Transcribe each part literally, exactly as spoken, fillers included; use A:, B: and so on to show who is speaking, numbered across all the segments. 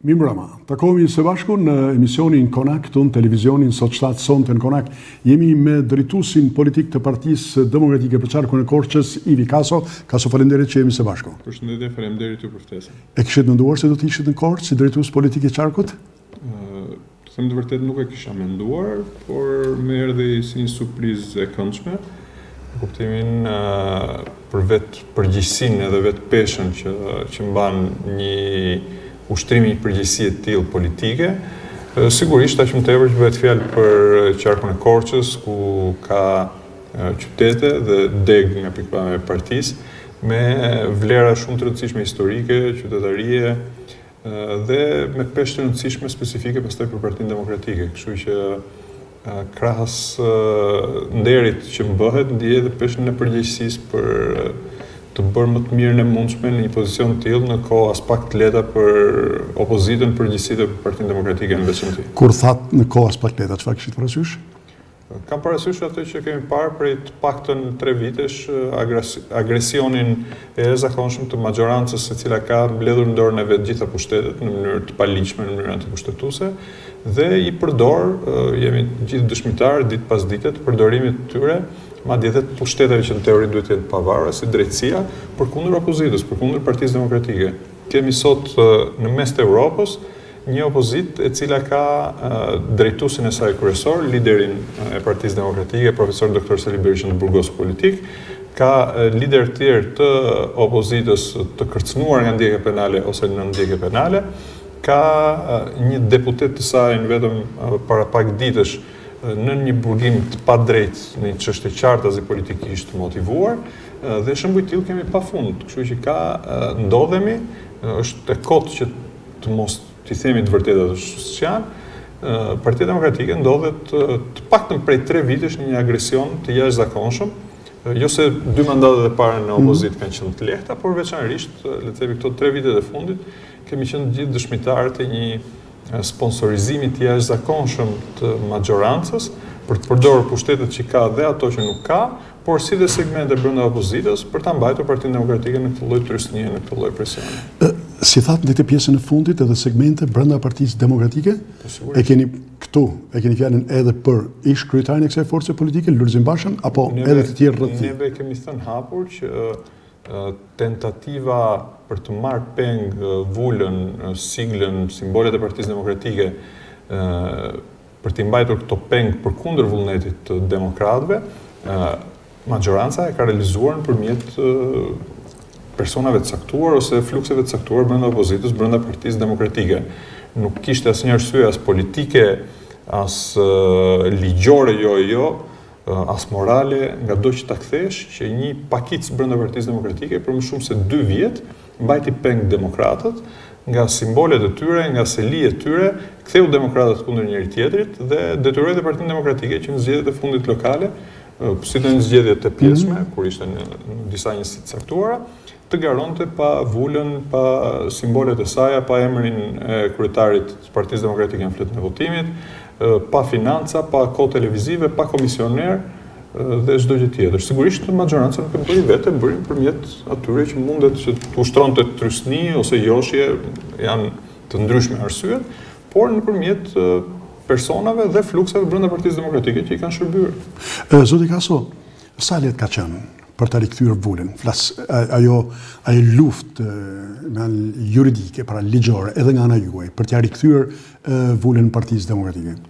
A: Mimrama, takohemi së bashku në emisionin Konak, të në televizionin sot shtatë sonte në Konak. Jemi me drejtuesin politik të Partisë Demokratike për qarkun e Korçës, Ivi Kaso. Kaso, faleminderit që jemi së bashku.
B: Përshëndetje, faleminderit ju për ftesën.
A: E kishit menduar se do të ishit në Korçë si drejtues politik i qarkut?
B: Të them të vërtet nuk e kisha menduar, por më erdhi si një surprizë e këndshme. Në kuptimin për vetë përgjegjësinë edhe vetë peshën që që mban një ushtrimi një përgjegjësie të tillë politike. Sigurisht aq më tepër që bëhet fjalë për qarkun e Korçës, ku ka qytete dhe deg nga pikpamja e partisë me vlera shumë të rëndësishme historike, qytetarie dhe me peshë të rëndësishme specifike pastaj për Partinë Demokratike. Kështu që krahas nderit që më bëhet, ndjej edhe peshën e përgjegjësisë për të bërë më të mirën e mundshme në një pozicion të tillë në kohë as pak të lehta për opozitën, përgjithësi dhe për Partinë Demokratike në veçantë.
A: Kur that në kohë as pak të lehta, çfarë kishit parasysh?
B: Kam parasysh atë që kemi parë prej të paktën tre vitesh, agresionin e jashtëzakonshëm të majorancës e cila ka mbledhur në dorën e vet gjitha pushtetet në mënyrë të paligjshme, në mënyrë antikushtetuese, dhe i përdor, jemi gjithë dëshmitarë ditë pas dite të përdorimit të tyre, madje edhe të pushteteve që në teori duhet të jenë të pavarura, si drejtësia, përkundër opozitës, përkundër Partisë Demokratike. Kemi sot në mes të Evropës një opozitë e cila ka drejtuesin e saj kryesor, liderin e Partisë Demokratike, profesor doktor Sali Berisha në burgos politik, ka lider të tjerë të opozitës të kërcënuar nga ndjekje penale ose në ndjekje penale, ka një deputet të saj në vetëm para pak ditësh në një burgim të padrejt, në një çështje qartazi politikisht motivuar, dhe shembuj tillë kemi pafund. Kështu që ka ndodhemi, është e kotë që të mos t'i themi të vërtetat siç janë, Partia Demokratike ndodhet të paktën prej tre vitesh në një agresion të jashtëzakonshëm, jo se dy mandatet e para në opozitë kanë qenë të lehta, por veçanërisht, le të themi këto tre vitet e fundit, kemi qenë gjithë dëshmitarët e një sponsorizimit të jashtëzakonshëm të majorancës për të përdorur pushtetet që ka dhe ato që nuk ka, por si dhe segmente brenda opozitës për ta mbajtur Partinë Demokratike në këtë lloj trysnie, në këtë lloj presioni.
A: Si thatë në këtë pjesën e fundit edhe segmente brenda Partisë Demokratike, e keni këtu, e keni fjalën edhe për ish kryetarin e kësaj force politike, Lulzim Bashën, apo edhe të tjerë rreth tij?
B: Neve kemi thënë hapur që tentativa për të marrë peng vulën, siglën, simbolet e Partisë Demokratike për t'i mbajtur këto peng përkundër vullnetit të demokratëve, majoranca e ka realizuar nëpërmjet personave të caktuar ose flukseve të caktuar brenda opozitës, brenda Partisë Demokratike. Nuk kishte asnjë arsye as politike, as ligjore jo e jo, as morale, nga do që ta kthesh që një pakicë brenda Partisë Demokratike për më shumë se dy vjet mbajti peng demokratët, nga simbolet e tyre, nga seliet e tyre, ktheu demokratët kundër njëri tjetrit dhe detyroi dhe Partinë Demokratike që në zgjedhjet e fundit lokale, si dhe në zgjedhjet e pjesme, kur ishte në disa njësi të caktuara, të garonte pa vulën, pa simbolet e saj, pa emrin e kryetarit të Partisë Demokratike në fletën e votimit, pa financa, pa kohë televizive, pa komisioner dhe çdo gjë tjetër. Sigurisht majoranca nuk e bëri vetë, bëri përmjet atyre që mundet që të ushtronte trysni ose joshje, janë të ndryshme arsyet, por nëpërmjet personave dhe flukseve brenda Partisë Demokratike që i kanë shërbyer.
A: Zoti Kaso, sa lehtë ka qenë për ta rikthyer vulën? Flas ajo ajo luftë me juridike, pra ligjore, edhe nga ana juaj, për t'ia rikthyer vulën Partisë Demokratike.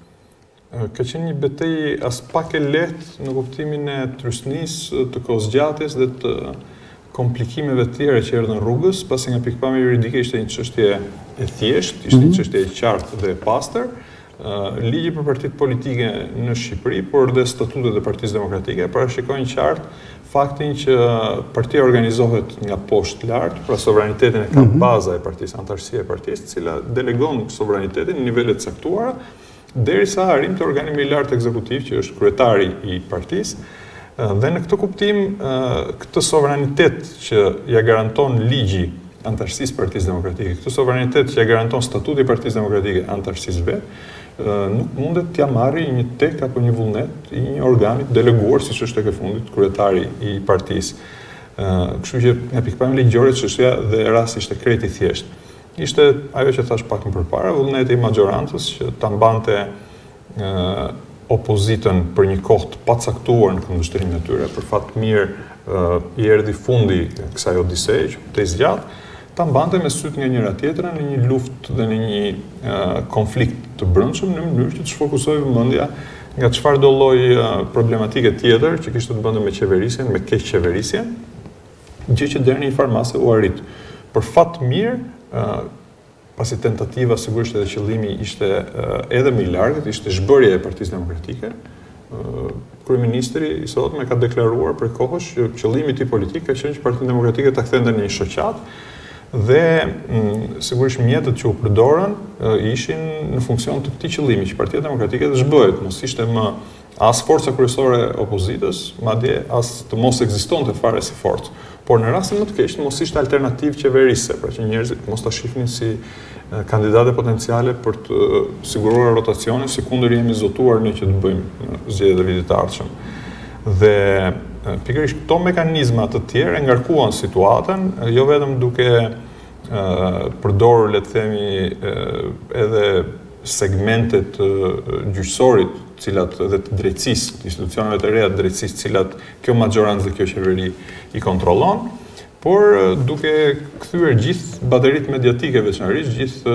B: Ka qenë një betejë as pak e lehtë në kuptimin e trysnisë, të kohëzgjatjes dhe të komplikimeve të tjera që erdhën rrugës, pasi nga pikpamja juridike ishte një çështje e thjeshtë, ishte një çështje e qartë dhe e pastër. Ligji për partitë politike në Shqipëri, por dhe statutet e Partisë Demokratike parashikojnë qartë faktin që partia organizohet nga poshtë lart, pra sovranitetin e ka baza e partisë, antarësia e partisë, cila delegon sovranitetin në nivele të caktuara, derisa arrim të organi më i lartë ekzekutiv që është kryetari i partisë. Dhe në këtë kuptim, këtë sovranitet që ja garanton ligji antarësisë Partisë Demokratike, këtë sovranitet që ja garanton statuti i Partisë Demokratike antarësisë vet, nuk mundet t'ja marri një tek apo një vullnet i një organit deleguar, siç është tek e fundit kryetari i partisë. Kështu që nga pikpamja ligjore çështja dhe rasti ishte krejt i thjeshtë. ishte ajo që thash pak më përpara, vullneti i majorancës që ta mbante uh, opozitën për një kohë të pacaktuar në kundërshtrimin e tyre, për fat mirë uh, i erdhi fundi kësaj odiseje që të zgjatë, ta mbante me syt nga njëra tjetra në një luftë dhe në një uh, konflikt të brendshëm në mënyrë që të shfokusojë vëmendja nga çfarë do lloj uh, problematike tjetër që kishte të bënte me qeverisjen, me keq qeverisjen, gjë që deri në një farmase u arrit. Për fat mirë, uh, pasi tentativa sigurisht edhe qëllimi ishte uh, edhe më i largët, ishte zhbërja e Partisë Demokratike. Uh, Kryeministri i sotme ka deklaruar për kohësh që qëllimi i tij politik ka qenë që Partia Demokratike ta kthente në një shoqat dhe mm, sigurisht mjetet që u përdorën uh, ishin në funksion të këtij qëllimi, që Partia Demokratike të zhbëhet, mos ishte më as forca kryesore e opozitës, madje as të mos ekzistonte fare si forcë. Por në rastin më të keq, mos ishte alternativë qeverisë, pra që njerëzit mos ta shihnin si kandidate potenciale për të siguruar rotacione, si kundër jemi zotuar ne që të bëjmë zgjedhjet e vitit të ardhshëm. Dhe pikërisht këto mekanizma të tjerë ngarkuan situatën, jo vetëm duke uh, përdorur, le të themi, uh, edhe segmentet uh, gjyqësorit, cilat edhe të drejtësisë, të institucioneve të reja të drejtësisë, cilat kjo majorancë dhe kjo qeveri i kontrollon, por duke kthyer gjithë bateritë mediatike veçanërisht, gjithë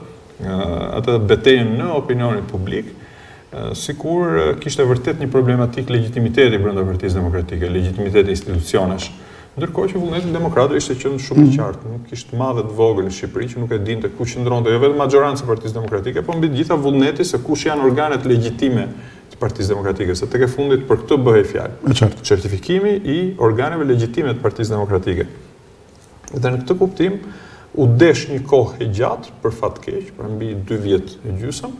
B: uh, atë betejën në opinionin publik, uh, sikur kishte vërtet një problematik legitimiteti brenda Partisë Demokratike, legitimiteti i institucionesh. Ndërkohë që vullneti demokratëve ishte qenë shumë i qartë, nuk kishte madhe të vogël në Shqipëri që nuk e dinte ku qëndronte jo vetëm majoranca e Partisë Demokratike, por mbi të gjitha vullneti se kush janë organet legjitime të Partisë Demokratike, se tek e fundit për këtë bëhej fjalë. Certifikimi i organeve legjitime të Partisë Demokratike. Dhe në këtë kuptim u desh një kohë e gjatë për fat keq, për mbi dy vjet e gjysmë,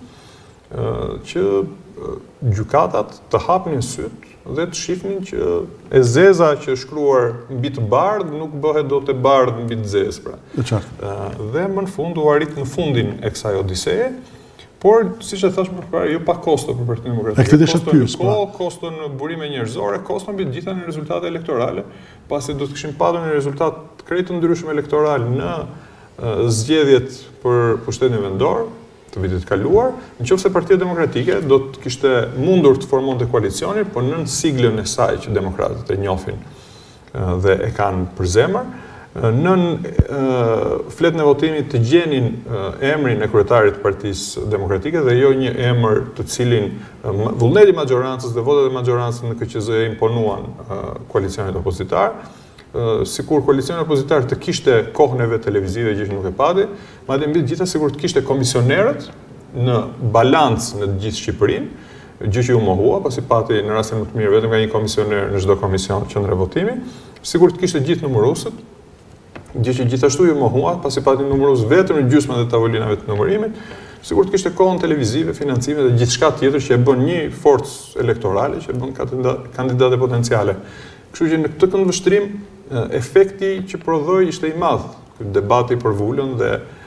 B: që gjykatat të hapnin syt dhe të shifnin që e zeza që është shkruar mbi të bardhë nuk bëhet dot e bardhë mbi të zezë, pra. Dhe më në fund u arrit në fundin e kësaj odiseje, por siç e thash më parë, jo pa kosto për Partinë Demokratike. Kosto në kohë, kosto në burime njerëzore, kosto mbi të gjitha në rezultate elektorale, pasi do të kishim patur një rezultat krejt të ndryshëm elektoral në zgjedhjet për pushtetin vendor të vitit kaluar, nëse Partia Demokratike do të kishte mundur të formonte koalicioni, por nën siglën e saj që demokratët e njohin dhe e kanë për zemër, nën fletën e votimit të gjenin emrin e kryetarit të Partisë Demokratike dhe jo një emër të cilin vullneti i majorancës dhe votat e majorancës në K Q Z imponuan koalicionit opozitar. Sikur koalicioni opozitar të kishte kohën e vet televizive, gjë që nuk e pati, madje mbi të gjitha sikur të kishte komisionerët në balancë në të gjithë Shqipërinë, gjë që u mohua, pasi pati në rastin më të mirë vetëm nga një komisioner në çdo komision qendre votimi, sikur të kishte gjithë numërosët, gjë që gjithashtu u mohua, pasi pati numëros vetëm në gjysmën e tavolinave të numërimit, sikur të kishte kohën televizive, financime dhe gjithçka tjetër që e bën një forcë elektorale, që e bën kandidate potenciale. Kështu që në këtë këndvështrim, efekti që prodhoi ishte i madh. Ky debati për vulën dhe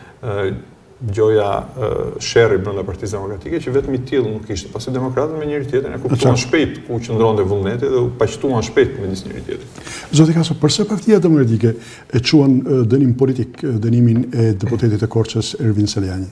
B: gjoja sherri brenda Partisë Demokratike që vetëm i tillë nuk ishte, pasi demokratët me njëri tjetrin e kuptuan shpejt ku qëndronte vullneti dhe u paqtuan shpejt midis njëri tjetrit.
A: Zoti Kaso, përse Partia Demokratike e quan dënim politik dënimin e deputetit të Korçës Ervin Seliani?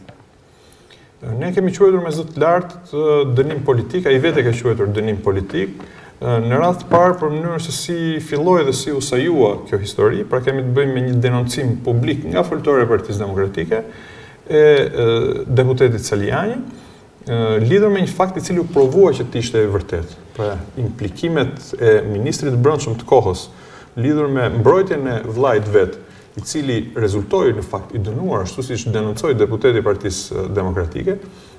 B: Ne kemi quajtur me zë të lartë dënim politik, ai vetë ka quajtur dënim politik. Në radhë të parë për mënyrë se si filloi dhe si u sajua kjo histori, pra kemi të bëjmë me një denoncim publik nga folëtorë e Partisë Demokratike e deputetit Seliani, lidhur me një fakt i cili u provua që të ishte e vërtet. Pra implikimet e ministrit brendshëm të kohës lidhur me mbrojtjen e vllait vet, i cili rezultoi në fakt i dënuar ashtu siç denoncoi deputeti i Partisë Demokratike,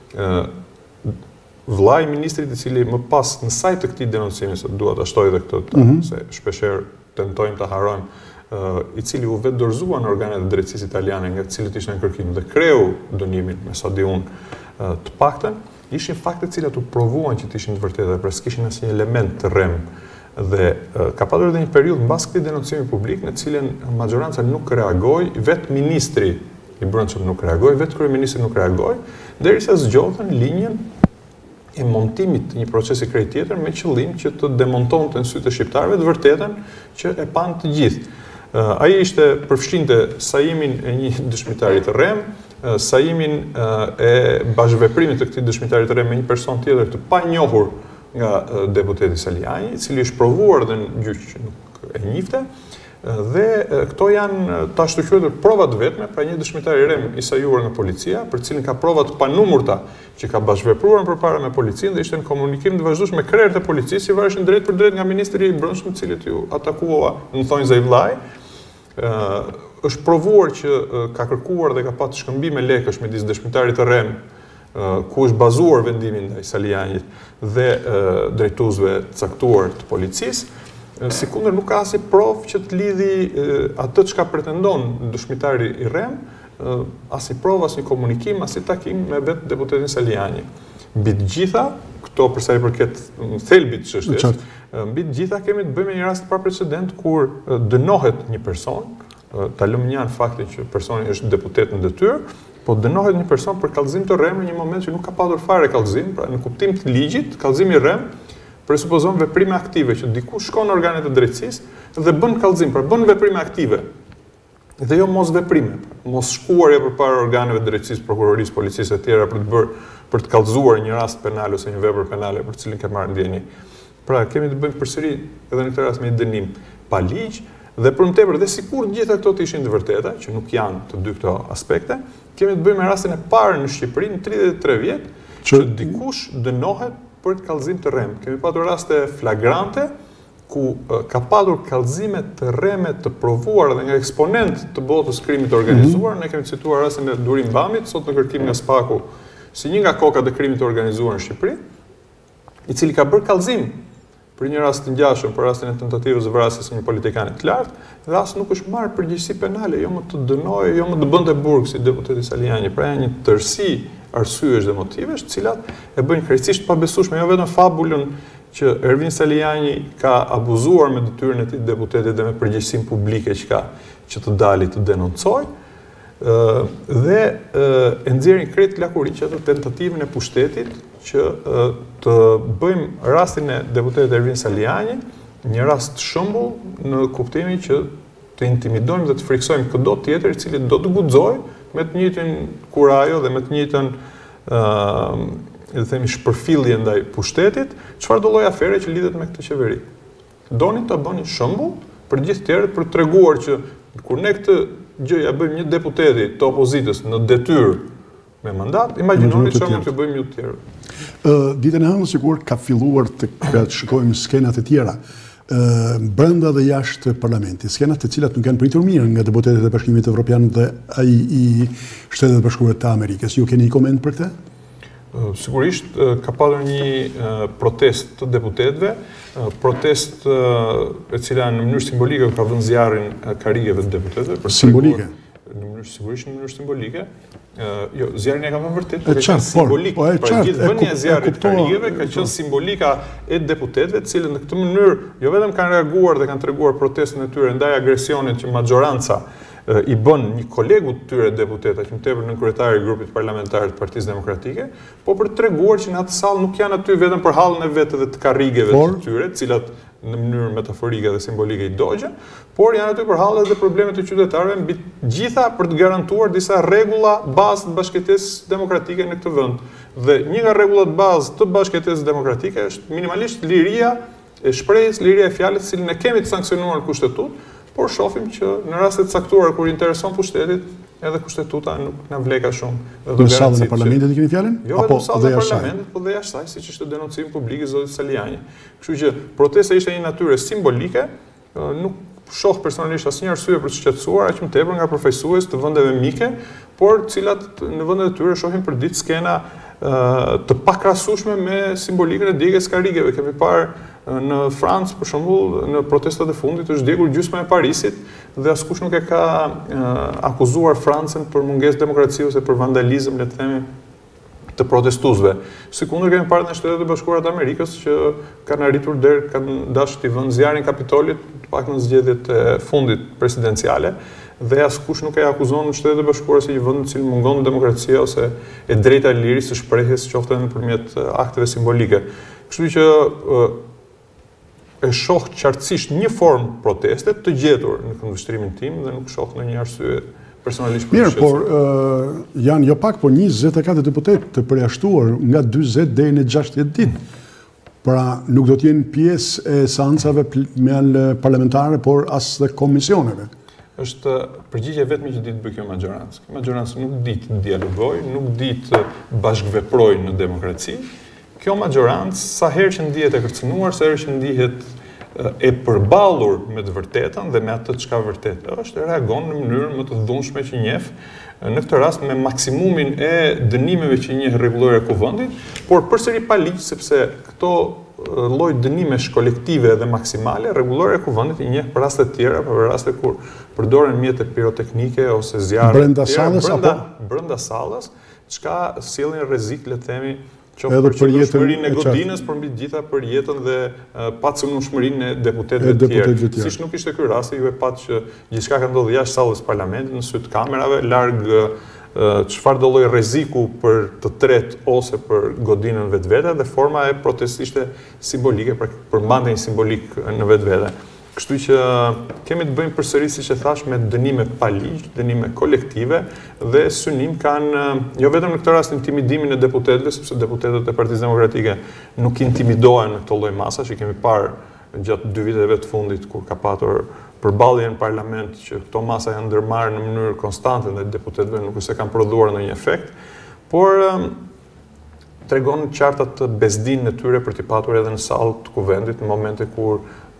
B: vllai i ministrit i cili më pas në sajt të këtij denoncimi, se dua ta shtoj edhe këtë, mm -hmm. se shpeshherë tentojmë ta harrojmë, uh, i cili u vetë dorëzua në organet e drejtësisë italiane nga të cilët ishte në kërkim dhe kreu dënimin, me sa di unë, uh, të paktën, ishin fakte të cilat u provuan që të ishin të vërteta, pra s'kishin asnjë element të rrem. Dhe uh, ka patur edhe një periudhë mbas këtij denoncimi publik në cilën majoranca nuk reagoi, vetë ministri i brendshëm nuk reagoi, vetë kryeministri nuk reagoi, derisa zgjodhen linjën e montimit të një procesi krejt tjetër me qëllim që të demontonte në sytë e shqiptarëve të vërtetën që e pan të gjithë. Ai ishte përfshinte saimin e një dëshmitarit të rem, saimin e bashkëveprimit të këtij dëshmitarit të rem me një person tjetër të panjohur nga deputeti Saliani, i cili është provuar dhe në gjyq që nuk e njifte, dhe këto janë ta shtuquetur provat vetme, pra një dëshmitar i rem i sajuar nga policia, për cilin ka provat panumurta që ka bashkëvepruar përpara me policinë dhe ishte në komunikim të vazhdueshëm me krerët e policisë, si vareshin drejt për drejt nga ministri i brendshëm, i cili ju atakua në thonjza i vllai. Është provuar që ka kërkuar dhe ka patë shkëmbime lekësh midis dëshmitarit të rem, ku është bazuar vendimi ndaj Salianit dhe drejtuesve të caktuar të policisë. Sikundër nuk ka asnjë provë që të lidhi atë çka pretendon dëshmitari i rem, asnjë provë, asnjë komunikim, asnjë takim me vetë deputetin Saliani. Mbi të gjitha, këto për sa i përket thelbit të çështjes, mbi të gjitha kemi të bëjmë me një rast pa precedent kur dënohet një person, ta lëmë një anë faktin që personi është deputet në detyrë, po dënohet një person për kallëzim të rem në një moment që nuk ka patur fare kallëzim, pra në kuptim të ligjit, kallëzimi i rem presupozon veprime aktive, që dikush shkon në organet e drejtësisë dhe bën kallëzim, pra bën veprime aktive. Dhe jo mos veprime, mos shkuarje përpara organeve të drejtësisë, prokurorisë, policisë e tjera për të bërë për të kallëzuar një rast penal ose një vepër penale për cilin ke marrë ndjeni. Pra kemi të bëjmë përsëri edhe në këtë rast me një dënim pa ligj, dhe për më tepër dhe sikur gjitha këto të ishin të vërteta, që nuk janë të dy këto aspekte, kemi të bëjmë me rastin e parë në Shqipëri në tridhjetë e tre vjet, që dikush dënohet për kallëzim të rem. Kemi patur raste flagrante, ku ka patur kallëzime të reme të provuar dhe nga eksponent të botës krimit të organizuar. Ne kemi cituar rastin e Durim Bamit, sot në kërkim nga Spaku, si një nga kokat e krimit të organizuar në Shqipëri, i cili ka bërë kallëzim për një rast të ngjashëm, për rastin e tentativës së vrasjes së një politikane të lartë, dhe as nuk është marrë përgjegjësi penale, jo më të dënojë, jo më të bënte burg si deputeti Saliani. Pra janë një tërësi arsyesh dhe motivesh, të cilat e bëjnë krejtësisht pabesueshme, jo vetëm fabulën që Ervin Saliani ka abuzuar me detyrën e tij deputetit dhe me përgjegjësinë publike që ka që të dali të denoncojë, dhe e nxjerrin krejt lakuriqe atë tentativën e pushtetit që të bëjmë rastin e deputetit Ervin Saliani një rast shembull në kuptimin që të intimidojmë dhe të friksojmë çdo tjetër i cili do të guxojë me të njëjtin kurajo dhe me të njëjtën ë dhe themi shpërfillje ndaj pushtetit, çfarë do lloj afere që lidhet me këtë qeveri. Doni ta bëni shembull për gjithë tjerët për të treguar që kur ne këtë gjë ja bëjmë një deputeti të opozitës në detyrë me mandat, imagjinoni çfarë mund të bëjmë ju të tjerë.
A: Ë ditën e hënë sigurisht ka filluar të shikojmë skenat e tjera. Brenda dhe jashtë parlamentit, skenat të cilat nuk janë pritur mirë nga deputetët e Bashkimit Evropian dhe ai i Shtetet e Bashkuara të Amerikës. Ju keni një koment për këtë?
B: Sigurisht ka pasur një protestë të deputetëve, protestë e cila në mënyrë simbolike ka vënë zjarrin karrigeve të deputetëve.
A: Simbolike?
B: Në mënyrë sigurisht në mënyrë simbolike. Jo, zjarrin e ka vënë vërtet, por është simbolik. Pra gjithë vënia e zjarrit të karrigeve ka qenë simbolika e deputetëve, të cilët në këtë mënyrë jo vetëm kanë reaguar dhe kanë treguar protestën e tyre ndaj agresionit që majoranca i bën një kolegu të tyre deputeta, që më tepër nën kryetari i grupit parlamentar të Partisë Demokratike, po për të treguar që në atë sallë nuk janë aty vetëm për hallën e vetë dhe të karrigeve të tyre, të cilat në mënyrë metaforike dhe simbolike i dogjen, por janë aty për hallet dhe problemet e qytetarëve, mbi gjitha për të garantuar disa rregulla bazë të bashkëtesës demokratike në këtë vend. Dhe një nga rregullat bazë të bashkëtesës demokratike është minimalisht liria e shprehjes, liria e fjalës, cilën ne kemi të sankcionuar në kushtetut, por shohim që në raste të caktuara kur intereson pushtetit, edhe kushtetuta nuk na vleka shumë.
A: Në sallën e parlamentit i keni fjalën?
B: Jo vetëm sallën e parlamentit, por dhe jashtë saj, siç ishte denoncimi publik i zotit Saliani. Kështu që protesta ishte një natyrë simbolike, nuk shoh personalisht asnjë arsye për të shqetësuar, aq më tepër nga përfaqësues të vendeve mike, por të cilat në vendet e tyre shohim për ditë skena të pakrahasueshme me simbolikën e djegjes karrigeve. Kemi parë në Francë, për shembull, në protestat e fundit është djegur gjysma e Parisit dhe askush nuk e ka akuzuar Francën për mungesë demokracie ose për vandalizëm, le të themi, të protestuesve. Sikundër kemi parë në Shtetet e Bashkuara të Amerikës që kanë arritur deri kanë dashur të vënë zjarrin Kapitolit, të paktën në zgjedhjet e fundit presidenciale, dhe askush nuk e akuzon në Shtetet e Bashkuara si një vend në cili mungon demokracia ose e drejta e lirisë së shprehjes, qoftë edhe nëpërmjet akteve simbolike. Kështu që e shoh qartësisht një formë proteste të gjetur në këndvështrimin tim dhe nuk shoh ndonjë arsye personalisht për
A: mirë, por uh, janë jo pak, por njëzet e katër deputet të përjashtuar nga dyzet deri në gjashtëdhjetë ditë. Pra nuk do t'jenë pjesë e seancave parlamentare, por as dhe komisioneve.
B: Është përgjigje vetëm që ditë bëj kjo maggjorancë. Kjo maggjorancë nuk ditë të dialogoj, nuk ditë të bashkëveproj në demokraci. Kjo maggjorancë, sa herë që ndihet e kërcënuar, sa herë që ndihet e përballur me të vërtetën dhe me atë çka vërtet është, reagon në mënyrë më të dhunshme që njeh, në këtë rast me maksimumin e dënimeve që njeh rregullore e kuvendit, por përsëri pa ligj, sepse këto lloj dënimesh kolektive dhe maksimale, rregullore e kuvendit i njeh për raste të tjera, për raste kur përdoren mjete piroteknike ose zjarre
A: brenda sallës
B: brenda,
A: apo
B: brenda sallës, çka sjellin rrezik, le të themi,
A: edhe
B: për
A: për jetën
B: shmërinë e godinës, por mbi të gjitha për jetën dhe pacënueshmërinë e deputetëve të tjerë. Siç nuk ishte ky rasti, ju e pat që gjithçka ka ndodhur jashtë sallës parlamentit, në sy të kamerave, larg çfarë do lloj rreziku për të tretë ose për godinën vetvete, dhe forma e protestës ishte simbolike, për përmbantje simbolik në vetvete. Kështu që kemi të bëjmë përsëri, siç e thash, me dënime pa ligj, dënime kolektive dhe synim kanë jo vetëm në këtë rast intimidimin e deputetëve, sepse deputetët e Partisë Demokratike nuk intimidohen në këto lloj masa që kemi parë gjatë dy viteve të fundit kur ka patur përballje në parlament që këto masa janë ndërmarrë në mënyrë konstante dhe deputetëve nuk se kanë prodhuar ndonjë efekt, por tregon qartë atë bezdinë e tyre për t'i patur edhe në sallë të kuvendit në momente kur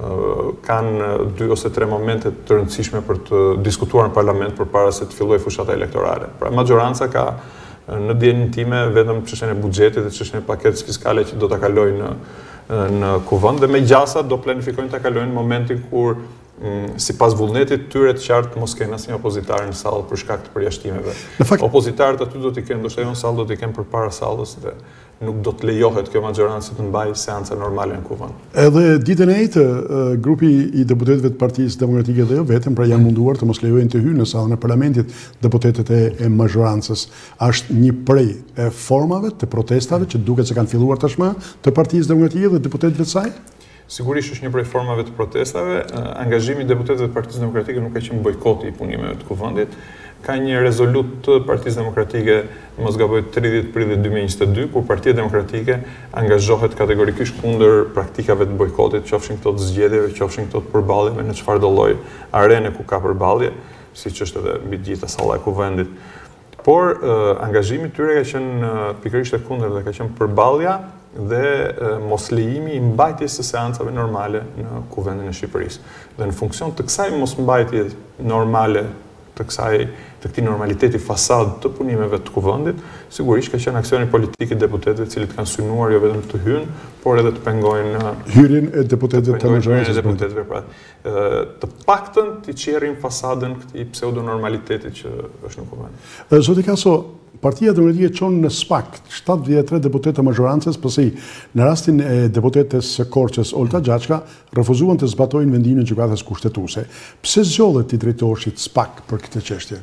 B: kanë dy ose tre momente të rëndësishme për të diskutuar në parlament përpara se të fillojë fushata elektorale. Pra maggjoranca ka në dijenin time vetëm çështjen e buxhetit dhe çështjen e paketës fiskale që do ta kalojnë në në kuvend dhe me gjasa do planifikojnë ta kalojnë në momentin kur sipas vullnetit tyre të qartë mos kenë asnjë opozitar në sallë për shkak të përjashtimeve. Opozitarët aty do t'i kenë, ndoshta jo në sallë, do t'i kenë përpara sallës dhe nuk do të lejohet kjo maggjorancë të mbajë seanca normale në kuvend.
A: Edhe ditën e njëjtë, grupi i deputetëve të Partisë Demokratike dhe jo vetëm, pra janë munduar të mos lejojnë të hyjnë në sallën e parlamentit deputetët e maggjorancës. Është një prej e formave të protestave që duket se kanë filluar tashmë të Partisë Demokratike dhe deputetëve të saj?
B: Sigurisht është një prej formave të protestave. Angazhimi i deputetëve të Partisë Demokratike nuk ka qenë bojkoti i punimeve të kuvendit. Ka një rezolut të Partisë Demokratike, mos gaboj tridhjetë prill dy mijë e njëzet e dy, kur Partia Demokratike angazhohet kategorikisht kundër praktikave të bojkotit, qofshin këto të zgjedhjeve, qofshin këto të përballjeve në çfarëdo lloj arene ku ka përballje, siç është edhe mbi të gjitha salla e kuvendit. Por angazhimi i tyre ka qenë pikërisht e kundërt dhe ka qenë përballja dhe mos lejimi i mbajtjes së seancave normale në kuvendin e Shqipërisë. Dhe në funksion të kësaj mos mbajtje normale, të kësaj të këtij normaliteti fasad të punimeve të kuvendit, sigurisht ka qenë aksioni politik i deputetëve, të cilët kanë synuar jo vetëm të hyjnë, por edhe të pengojnë
A: hyrjen e deputetëve të maggjorancës.
B: Deputetëve, pra, të paktën të qerrin fasadën këtij pseudonormaliteti që është në kuvend.
A: Zoti Kaso, Partia Demokratike çon në SPAK shtatëdhjetë e tre deputetë të maggjorancës, pasi në rastin e deputetës së Korçës Olta Gjaçka refuzuan të zbatojnë vendimin e gjykatës kushtetuese. Pse zgjodhet ti drejtoheshit SPAK për këtë çështje?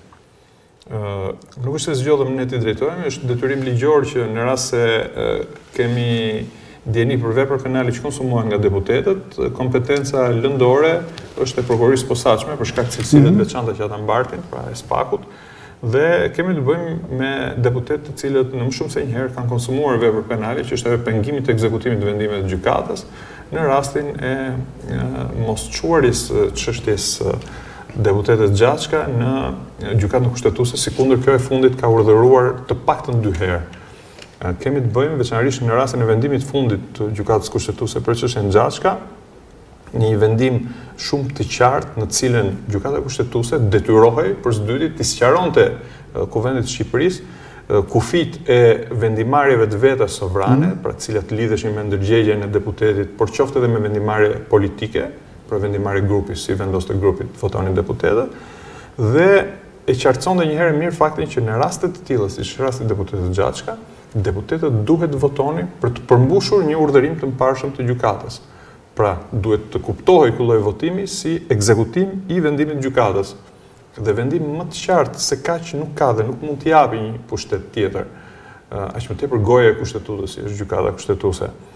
B: Uh, nuk është se zgjodhem ne të drejtohemi, është detyrim ligjor që në rast se uh, kemi djeni për vepër penale që konsumohen nga deputetët, kompetenca lëndore është e prokurorisë posaçme për shkak të cilësive të veçanta që ata mbartin, pra e SPAK-ut, dhe kemi të bëjmë me deputetë të cilët në më shumë se një herë kanë konsumuar vepër penale, që është edhe pengimi të ekzekutimit të vendimeve të gjykatës, në rastin e, e mosçuarjes çështjes deputetet Gjaçka në gjykatën kushtetuese, sikundër kjo e fundit ka urdhëruar të paktën dy herë. Kemi të bëjmë veçanërisht në rastin e vendimit fundit të gjykatës kushtetuese për çështjen Gjaçka, një vendim shumë të qartë në cilën gjykata kushtetuese detyrohej për së dyti të sqaronte kuvendit të Shqipërisë kufit e vendimarjeve të veta sovrane, mm. pra cilat lidheshin me ndërgjegjen e deputetit, por qoftë edhe me vendimarje politike, pra vendimarje grupi, si vendos të grupit votonin deputetët, dhe e qartësonte një herë mirë faktin që në rastet të tilla, siç rasti i deputetit Gjaçka, deputetët duhet votonin për të përmbushur një urdhërim të mparshëm të gjykatës. Pra, duhet të kuptohej ky lloj votimi si ekzekutim i vendimit të gjykatës. Dhe vendim më të qartë se kaq nuk ka dhe nuk mund të japi një pushtet tjetër. Aq më tepër goja e kushtetues, si është gjykata kushtetuese.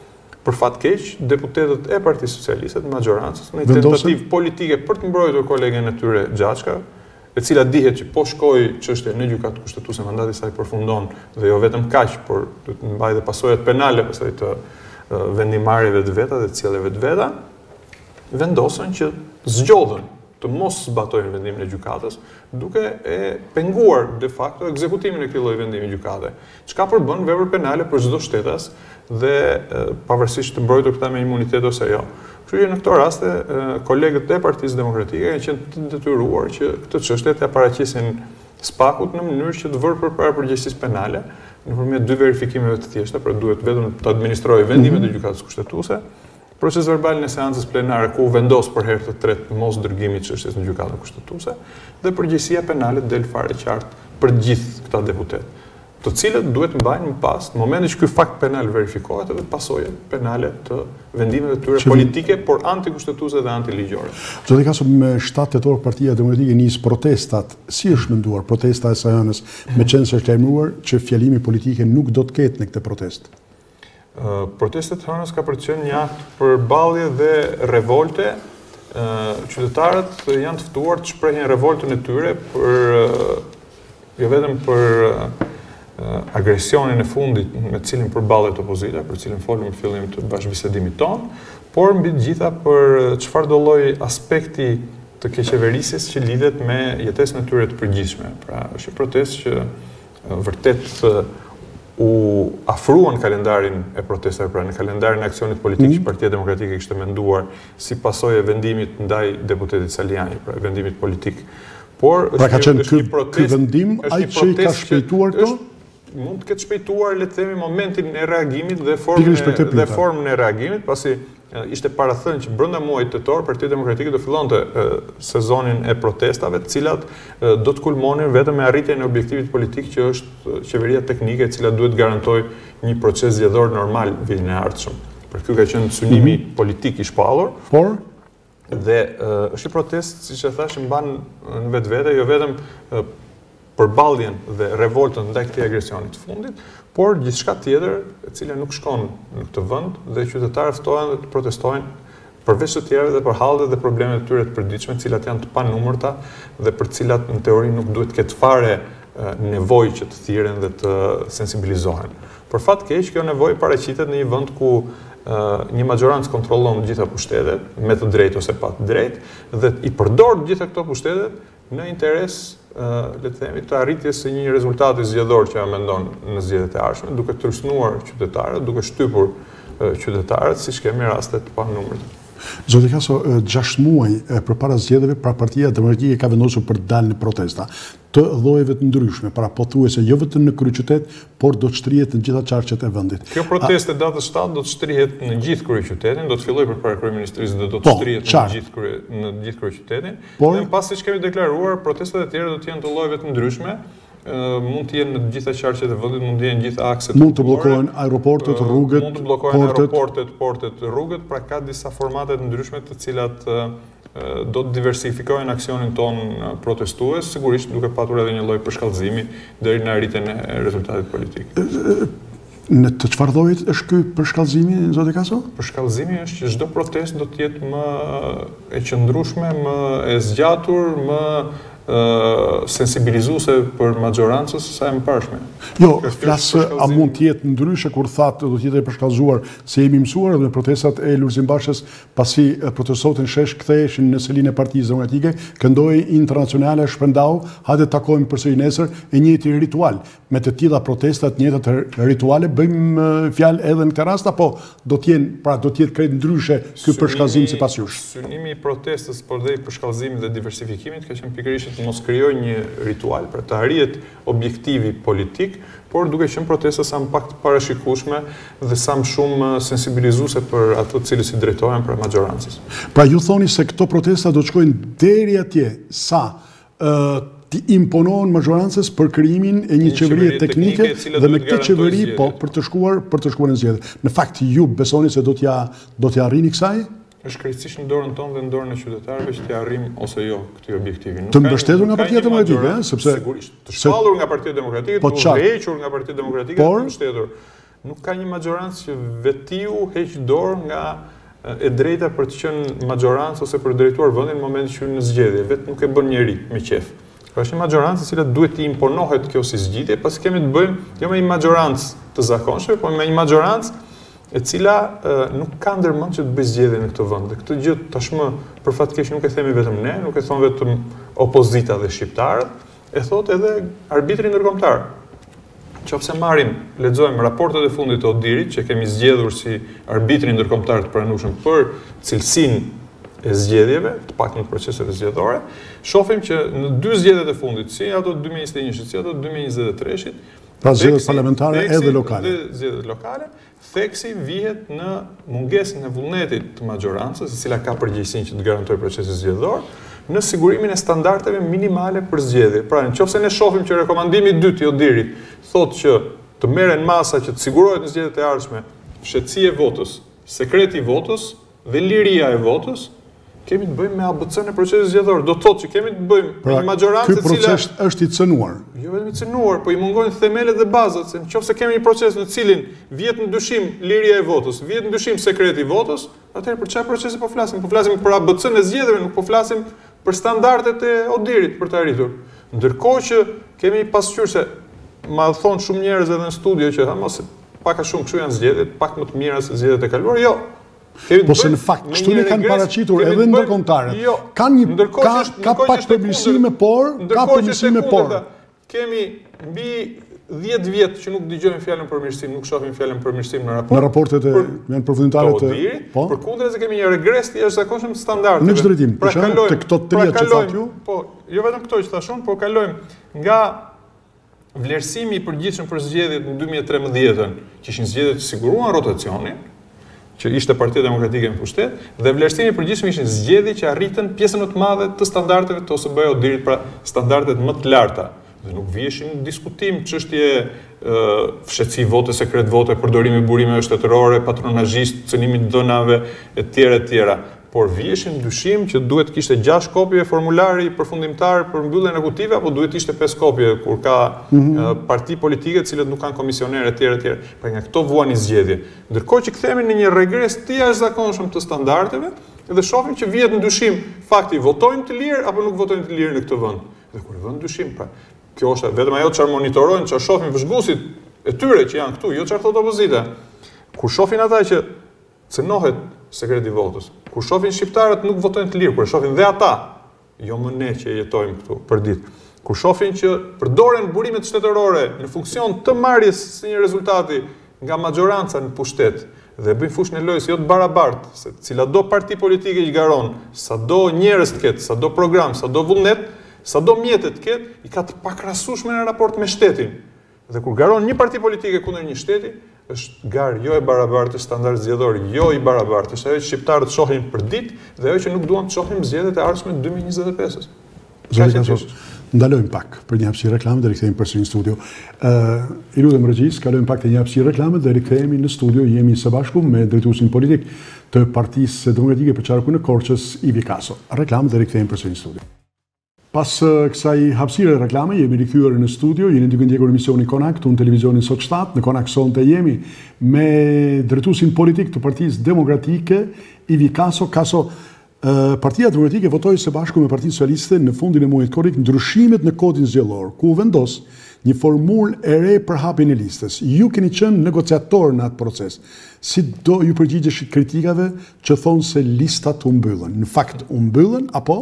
B: për fat keq, deputetët e Partisë Socialiste, majorancës, në një tentativë politike për të mbrojtur kolegen e tyre Gjaçka, e cila dihet që po shkoi çështja në gjykatë kushtetuese, mandati i saj përfundon dhe jo vetëm kaq, por do të mbajë dhe pasojat penale pastaj të vendimarrjeve të veta dhe të cilëve të veta, vendosën që zgjodhen të mos zbatojnë vendimin e gjykatës, duke e penguar de facto ekzekutimin e këtij lloji vendimi gjykate. Çka përbën vepër penale për çdo shtetas dhe pavarësisht të mbrojtur këta me imunitet ose jo. Kështu që në këto raste kolegët e Partisë Demokratike kanë qenë të detyruar që këtë çështje t'ia paraqesin spakut në mënyrë që të vërë përpara përgjegjësisë penale, nëpërmjet dy verifikimeve të thjeshta, pra duhet vetëm të administrojë vendimet e gjykatës kushtetuese, proces verbal në seancës plenare ku vendos për herë të tretë mos dërgimit çështjes në gjykatën kushtetuese dhe përgjegjësia penale del fare qartë për gjithë këta deputet, të cilët duhet mbajnë më pas, në momentin që ky fakt penal verifikohet edhe pasojat penale të vendimeve të tyre politike, por antikushtetuese dhe antiligjore.
A: Zoti Kaso, me shtatë tetor Partia Demokratike nis protestat. Si është menduar protesta e Sajanës, me qenë se është emëruar që fjalimi politike nuk do të ketë në këtë protestë?
B: Protestet hënës ka për të qenë një akt për ballje dhe revolte. Qytetarët janë të ftuar të shprehin revoltën e tyre për jo vetëm për agresionin e fundit me cilin përballet opozita, për cilin folëm në fillim të bashkëbisedimit tonë, por mbi të gjitha për çfarë do lloj aspekti të keqeverisjes që lidhet me jetesën e tyre të përgjithshme. Pra, është një protestë që vërtet u afruan kalendarin e protestave, pra në kalendarin e aksionit politik që Partia Demokratike kishte menduar si pasojë e vendimit ndaj deputetit Saliani, pra vendimit politik. Por
A: pra ka qenë ky vendim ai që i ka shpejtuar këto?
B: Mund të ketë shpejtuar, le të themi, momentin e reagimit dhe formën dhe formën e reagimit, pasi ishte parathënë që brenda muajit tetor Partia Demokratike do fillonte sezonin e protestave, të cilat do të kulmonin vetëm me arritjen e objektivit politik që është qeveria teknike, e cila duhet garantojë një proces zgjedhor normal vitin e ardhshëm. Për ky ka qenë synimi politik i shpallur,
A: por
B: dhe është një protestë, siç e thash, mban në vetvete jo vetëm përballjen dhe revoltën ndaj këtij agresioni të fundit, por gjithçka tjetër e cila nuk shkon në këtë vend dhe qytetarët ftohen dhe të protestojnë përveç të tjerëve dhe për hallet dhe problemet e tyre të përditshme, të cilat janë të panumërta dhe për të cilat në teori nuk duhet të ketë fare nevojë që të thirren dhe të sensibilizohen. Për fat keq, kjo nevojë paraqitet në një vend ku një majorancë kontrollon të gjitha pushtetet, me të drejtë ose pa të drejtë, dhe i përdor të gjitha këto pushtetet në interes, le të themi, të arritjes së një rezultati zgjedhor që ja mendon në zgjedhjet e ardhshme, duke tërësnuar qytetarët, duke shtypur qytetarët, siç kemi raste të panumërta.
A: Zoti Kaso, gjashtë muaj përpara zgjedhjeve, pra Partia Demokratike ka vendosur për të dalë në protesta të llojeve të ndryshme, pra pothuajse jo vetëm në kryeqytet, por do të shtrihet në gjitha qarqet e vendit.
B: Kjo protestë e datës shtatë do të shtrihet në gjithë kryeqytetin, do të fillojë përpara kryeministrisë dhe do të shtrihet në gjithë krye në gjithë kryeqytetin. Dhe pas siç kemi deklaruar, protestat e tjera do të jenë të llojeve të ndryshme. Mund të jenë në të gjitha qarqet e vendit, mund të jenë në gjitha akset.
A: Mund të bllokohen aeroportet, rrugët,
B: mund të bllokohen aeroportet, portet, rrugët, pra ka disa formate të ndryshme të cilat do të diversifikojnë aksionin ton protestues, sigurisht duke patur edhe një lloj përshkallëzimi deri në arritjen e rezultatit politik.
A: Në të çfarë llojit është ky përshkallëzimi, zoti Kaso?
B: Përshkallëzimi është që çdo protestë do të jetë më e qëndrueshme, më e zgjatur, më sensibilizuese për majorancën sa e mëparshme.
A: Jo, flas a mund të jetë ndryshe kur thatë do të jetë e përshkallëzuar se jemi mësuar edhe protestat e Lulzim Bashës pasi protestotët në shesh ktheheshin në selinë e Partisë Demokratike, këndoi internacionale shpërndau, hajde takojmë përsëri nesër, e njëjti ritual. Me të tilla protesta të njëjta rituale bëjmë fjalë edhe në këtë rast apo do të jenë, pra do të jetë krejt ndryshe ky përshkallëzim sipas jush?
B: Synimi i protestës por dhe i përshkallëzimit dhe diversifikimit ka qenë pikërisht të mos krijojë një ritual, për të arrihet objektivi politik, por duke qenë protesta sa më pak të parashikueshme dhe sa më shumë sensibilizuese për ato të cilës i drejtohen për majorancës.
A: Pra ju thoni se këto protesta do të shkojnë deri atje sa të imponohen majorancës për krijimin e një qeverie teknike dhe me këtë qeveri po për të shkuar për të shkuar në zgjedhje. Në fakt ju besoni se do t'ja do t'ja arrini kësaj?
B: Është krejtësisht në dorën tonë dhe në dorën e qytetarëve që t'i arrim ose jo këtij objektivi.
A: Të mbështetur nga Partia Demokratike, sepse
B: sigurisht të shpallur nga Partia Demokratike, të udhëhequr nga Partia Demokratike, të mbështetur. nuk ka një majorancë që vetiu heq dorë nga e drejta për të qenë majorancë ose për të drejtuar vendin në momentin që hyn në zgjedhje, vetë nuk e bën njeri me qef. Ka është një majorancë e cila duhet të imponohet kjo si zgjidhje, pasi kemi të bëjmë jo me një majorancë të zakonshme, por me një majorancë e cila uh, nuk ka ndërmend që të bëjë zgjedhje në këtë vend. Dhe këtë gjë tashmë për fat keq nuk e themi vetëm ne, nuk e thon vetëm opozita dhe shqiptarët, e thot edhe arbitri ndërkombëtar. Qofse marrim, lexojmë raportet e fundit të Odirit që kemi zgjedhur si arbitri ndërkombëtar të pranueshëm për cilësinë e zgjedhjeve, të paktën në proceset e zgjedhore, shohim që në dy zgjedhjet e fundit, si ato dy mijë e njëzet e një-shit, si ato dy mijë e njëzet e tre-shit,
A: pra zgjedhjet parlamentare edhe lokale.
B: Dhe zgjedhjet lokale, theksi vihet në mungesën e vullnetit të majorancës, e cila ka përgjegjësinë që të garantojë procesin zgjedhor, në sigurimin e standardeve minimale për zgjedhje. Pra, nëse ne shohim që rekomandimi i dytë i Odirit thotë që të merren masa që të sigurohet në zgjedhjet e ardhshme fshehtësia e votës, sekreti i votës dhe liria e votës, kemi të bëjmë me A B C-n e procesit zgjedhor. Do të thotë që kemi të bëjmë me një majorancë e cila
A: ky proces është i cënuar.
B: Jo vetëm i cënuar, po i mungojnë themelet dhe bazat, se nëse kemi një proces në cilin vjet në dyshim liria e votës, vjet në dyshim sekreti i votës, atëherë për çfarë procesi po flasim? Po flasim për A B C-n e zgjedhjeve, nuk po flasim për standardet e Odirit për të arritur. Ndërkohë që kemi pasqyrë se ma thonë shumë njerëz edhe në studio që ha mos pak a shumë kështu janë zgjedhjet, pak më të mira se zgjedhjet e kaluara. Jo.
A: Po se në fakt, kështu ne kanë paraqitur edhe ndërkombëtarët.
B: Jo,
A: kanë një ka ka pak përmirësime, por ka përmirësime por.
B: Kemi mbi dhjetë vjet që nuk dëgjojmë fjalën përmirësim, nuk shohim fjalën përmirësim në raport.
A: Në raportet e janë përfundimtare të
B: po. Përkundërse kemi një regres të jashtëzakonshëm të standardeve.
A: Në çdo drejtim, për shembull, te këto të trija që thatë ju.
B: Po, jo vetëm këto që thashun, por kalojmë nga vlerësimi i përgjithshëm për zgjedhjet në dy mijë e trembëdhjetën, që ishin zgjedhje që siguruan rotacionin, që ishte Partia Demokratike në pushtet, dhe vlerësimi i përgjithshëm ishin zgjedhje që arritën pjesën më të madhe të standardeve të O S B-së Odirit, pra standardet më të larta. Dhe nuk viheshin në diskutim çështje fshehtësi vote, sekret vote, përdorimi i burimeve shtetërore, patronazhist, cënimi të dhënave etj etj. Por viheshin dyshim që duhet kishte gjashtë kopje formulari përfundimtar për mbylljen ekzekutive apo duhet ishte pesë kopje kur ka mm -hmm. parti politike të cilët nuk kanë komisioner etj etj. Pra nga këto vuani zgjedhje. Ndërkohë që kthehemi në një regres të jashtëzakonshëm të standardeve dhe shohim që vihet në dyshim fakti votojmë të lirë apo nuk votojmë të lirë në këtë vend. Dhe kur vën dyshim, pra kjo është vetëm ajo çfarë monitorojnë, çfarë shohin vëzhguesit e tyre që janë këtu, jo çfarë thotë opozita. Kur shohin ata që cënohet sekreti i votës, kur shohin shqiptarët nuk votojnë të lirë, kur shohin dhe ata, jo më ne që jetojmë këtu për ditë, kur shohin që përdoren burimet shtetërore në funksion të marrjes së një rezultati nga majoranca në pushtet dhe bëjnë fushë në lojës jo të barabartë, se cila do parti politike që garon, sa do njerëz të ketë, sa do program, sa do vullnet, sa do mjetet të ketë, i ka të pakrahasueshme në raport me shtetin. Dhe kur garon një parti politike kundër një shteti, është garë jo e barabartë, standard zgjedhor jo i barabartë, është ajo që shqiptarët shohin për ditë dhe ajo që nuk duan të shohin zgjedhjet e ardhshme dy mijë e njëzet e pesë.
A: Ndalojmë pak për një hapësirë reklame dhe rikthehemi përsëri në studio. Uh, I lutem regjis, kalojmë pak te një hapësirë reklame dhe rikthehemi në studio. Jemi së bashku me drejtuesin politik të Partisë Demokratike për Qarkun e Korçës, Ivi Kaso. Reklame dhe rikthehemi përsëri në studio. Pas uh, kësaj hapësire reklame, jemi rikthyer në studio, jeni duke ndjekur emisionin Konak, këtu në televizionin Sot shtat, në Konak sonte jemi me drejtuesin politik të Partisë Demokratike, Ivi Kaso. Kaso, uh, Partia Demokratike votoi së bashku me Partinë Socialiste në fundin e muajit korrik ndryshimet në kodin zgjedhor, ku vendos një formulë e re për hapjen e listës. Ju keni qenë negociator në atë proces. Si do ju përgjigjeshit kritikave që thonë se listat u mbyllën? Në fakt u mbyllën apo?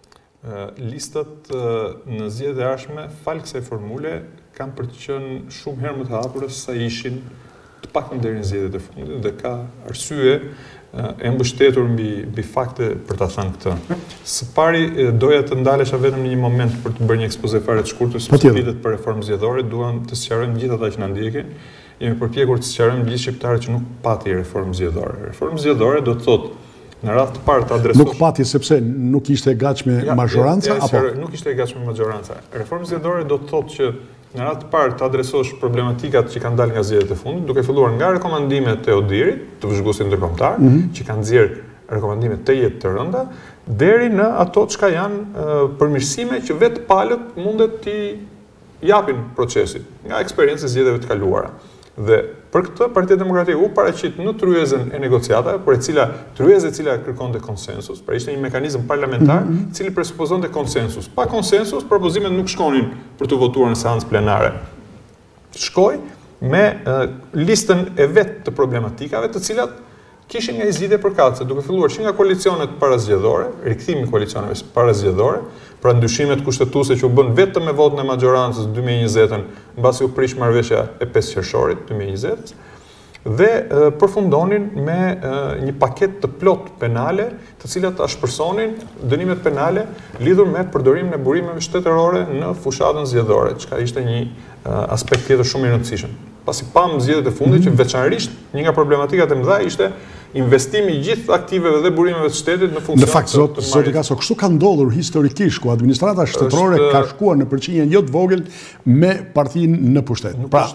B: Listat në zgjedhjet e ardhshme, fal kësaj formule, kanë për të qenë shumë herë më të hapura se sa ishin të paktën deri në zgjedhjet e fundit dhe ka arsye e mbështetur mbi mbi fakte për ta thënë këtë. Së pari doja të ndalesha vetëm në një moment për të bërë një ekspoze fare të shkurtër sepse vitet për reformë zgjedhore, duam të sqarojmë gjithë ata që na ndjekin. Jemi përpjekur të sqarojmë gjithë shqiptarët që nuk pati reformë zgjedhore. Reformë zgjedhore do të thotë në radhë të parë të adresosh...
A: Nuk pati sepse nuk ishte e gatshme ja, majoranca?
B: Ja, ja, apo? Nuk ishte e gatshme majoranca. Reformë zgjedhore do të thotë që në radhë të parë të adresosh problematikat që kanë dalë nga zgjedhjet e fundit, duke filluar nga rekomandimet e Odirit, të vëzhguesit ndërkombëtar, mm -hmm. që kanë nxjerr rekomandime të jetë të rënda, deri në ato çka janë uh, përmirësime që vetë palët mundet t'i japin procesit nga eksperiencë e zgjedhjeve të kaluara. Dhe Për këtë, Partia Demokratike u paraqit në tryezën e negociatave, për e cila tryezë e cila kërkonte konsensus, pra ishte një mekanizëm parlamentar, i cili presupozonte konsensus. Pa konsensus, propozimet nuk shkonin për të votuar në seancë plenare. Shkoj me listën e vetë të problematikave, të cilat kishin nga zgjidhje përkatëse, duke filluar që nga koalicionet parazgjedhore, rikthimi i koalicioneve parazgjedhore, pra ndryshimet kushtetuese që u bën vetëm me votën e majorancës dy mijë e njëzet, mbasi u prish marrëveshja e pesë qershorit dy mijë e njëzet, dhe e, përfundonin me e, një paketë të plot penale, të cilat ashpërsonin dënimet penale lidhur me përdorimin e burimeve shtetërore në fushatën zgjedhore, çka ishte një e, aspekt tjetër shumë i rëndësishëm. Pasi pam zgjedhjet e fundit që veçanërisht një nga problematikat e mëdha ishte investimi i gjithë aktiveve dhe burimeve të shtetit në funksion
A: në fakt,
B: të,
A: zot,
B: të
A: zoti Kaso, kështu ka ndodhur historikisht ku administrata shtetërore
B: është,
A: ka shkuar në përqindjen jo të vogël me partinë në pushtet. Pra,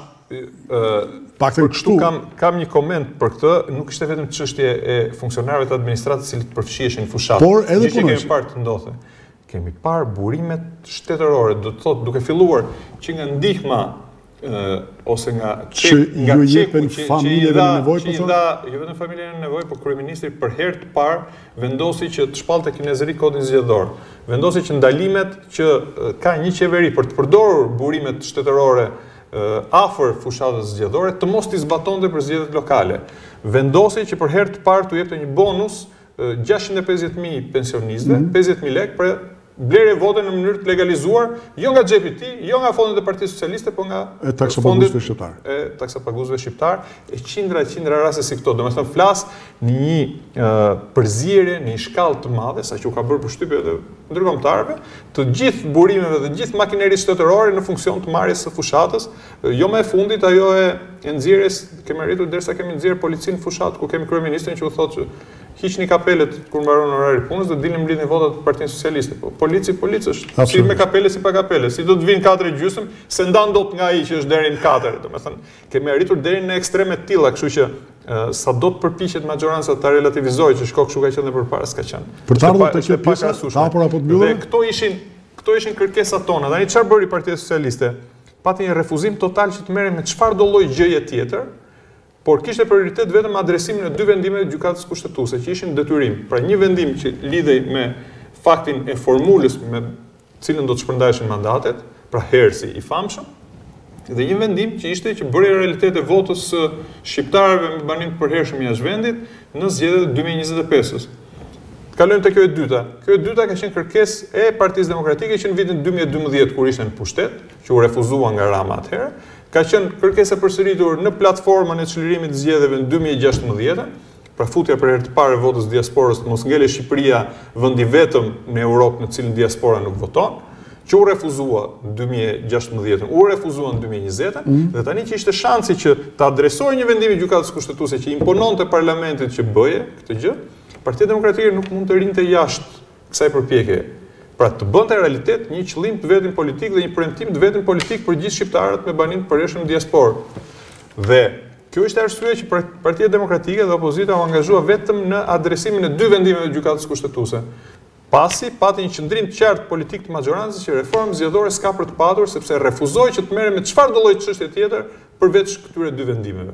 B: Pak të kështu kam kam një koment për këtë, nuk ishte vetëm çështje e funksionarëve të administratës që përfshiheshin në fushat.
A: Por edhe punojnë.
B: Kemi parë të ndodhte. Kemi parë burimet shtetërore, do të thotë duke filluar që nga ndihma Uh, ose nga
A: që
B: nga
A: ju jepen familjeve në nevojë,
B: po thonë? Jo vetëm familjeve në nevojë, por kryeministri për herë të parë vendosi që të shpallte kinezëri kodin zgjedhor. Vendosi që ndalimet që uh, ka një qeveri për të përdorur burimet shtetërore uh, afër fushatës zgjedhore të mos t'i zbatonte për zgjedhjet lokale. Vendosi që për herë të parë t'u jepte një bonus uh, gjashtëqind e pesëdhjetë mijë pensionistëve, mm -hmm. pesëdhjetë mijë lekë për blerje vote në mënyrë të legalizuar, jo nga xhepi i tij, jo nga fondet e Partisë Socialiste, por nga
A: e taksapaguesve shqiptar.
B: E taksapaguesve shqiptar, e qindra e qindra raste si këto. Domethënë flas në një uh, përzierje, në një shkallë të madhe, saqë u ka bërë përshtypje të ndërkombëtarëve, të gjithë burimeve dhe gjithë makinerisë shtetërore në funksion të marrjes së fushatës, jo më e fundit ajo e, e nxjerrjes, kemi arritur derisa kemi nxjerrë policinë në fushat, ku kemi kryeministrin që u thotë që hiqni kapelet kur mbaron orari punës dhe dilni mblidhni votat të Partisë Socialiste. Po polici polic është, si me kapele si pa kapele, si do të vinë katër gjysmë, se ndan dot nga ai që është deri në katër. Domethënë, kemi arritur deri në ekstreme të tilla, kështu që uh, sa do të përpiqet majoranca ta relativizojë që shko kështu ka qenë përpara s'ka qenë.
A: Për të ardhur te kjo pjesa, hapur apo të mbyllur?
B: Dhe këto ishin këto ishin kërkesat tona. Tani çfarë bëri Partia Socialiste? Pati një refuzim total që të merren me çfarë do lloj gjëje tjetër, por kishte prioritet vetëm adresimin e dy vendimeve të gjykatës kushtetuese që ishin detyrim. Pra një vendim që lidhej me faktin e formulës me cilën do të shpërndaheshin mandatet, pra Hersi i famshëm, dhe një vendim që ishte që bëri realitet e votës së shqiptarëve me banim të përhershëm jashtë vendit në zgjedhjet e dy mijë e njëzet e pesës. Kalojmë te kjo e dyta. Kjo e dyta ka qenë kërkesë e Partisë Demokratike që në vitin dy mijë e dymbëdhjetë kur ishte në pushtet, që u refuzua nga Rama atëherë, ka qenë kërkesë e përsëritur në platformën e çlirimit të zgjedhjeve në dy mijë e gjashtëdhjetë, pra futja për herë të parë e votës diasporës, mos ngele Shqipëria vendi vetëm në Europë në cilën diaspora nuk voton, që u refuzua në dy mijë e gjashtëdhjetë, u refuzua në dy mijë e njëzet, mm. dhe tani që ishte shansi që të adresojë një vendim i gjykatës kushtetuese që impononte parlamentit që bëje këtë gjë, Partia Demokratike nuk mund të rinte jashtë kësaj përpjekjeje. Pra të bënte realitet një qëllim të vetin politik dhe një premtim të vetin politik për gjithë shqiptarët me banim të përhershëm në diasporë. Dhe kjo ishte arsye që Partia Demokratike dhe opozita u angazhua vetëm në adresimin e dy vendimeve të gjykatës kushtetuese. Pasi pati një qëndrim të qartë politik të majorancës që reformë zgjedhore s'ka për të patur sepse refuzoi që të merret me çfarë do lloj çështje tjetër përveç këtyre dy vendimeve.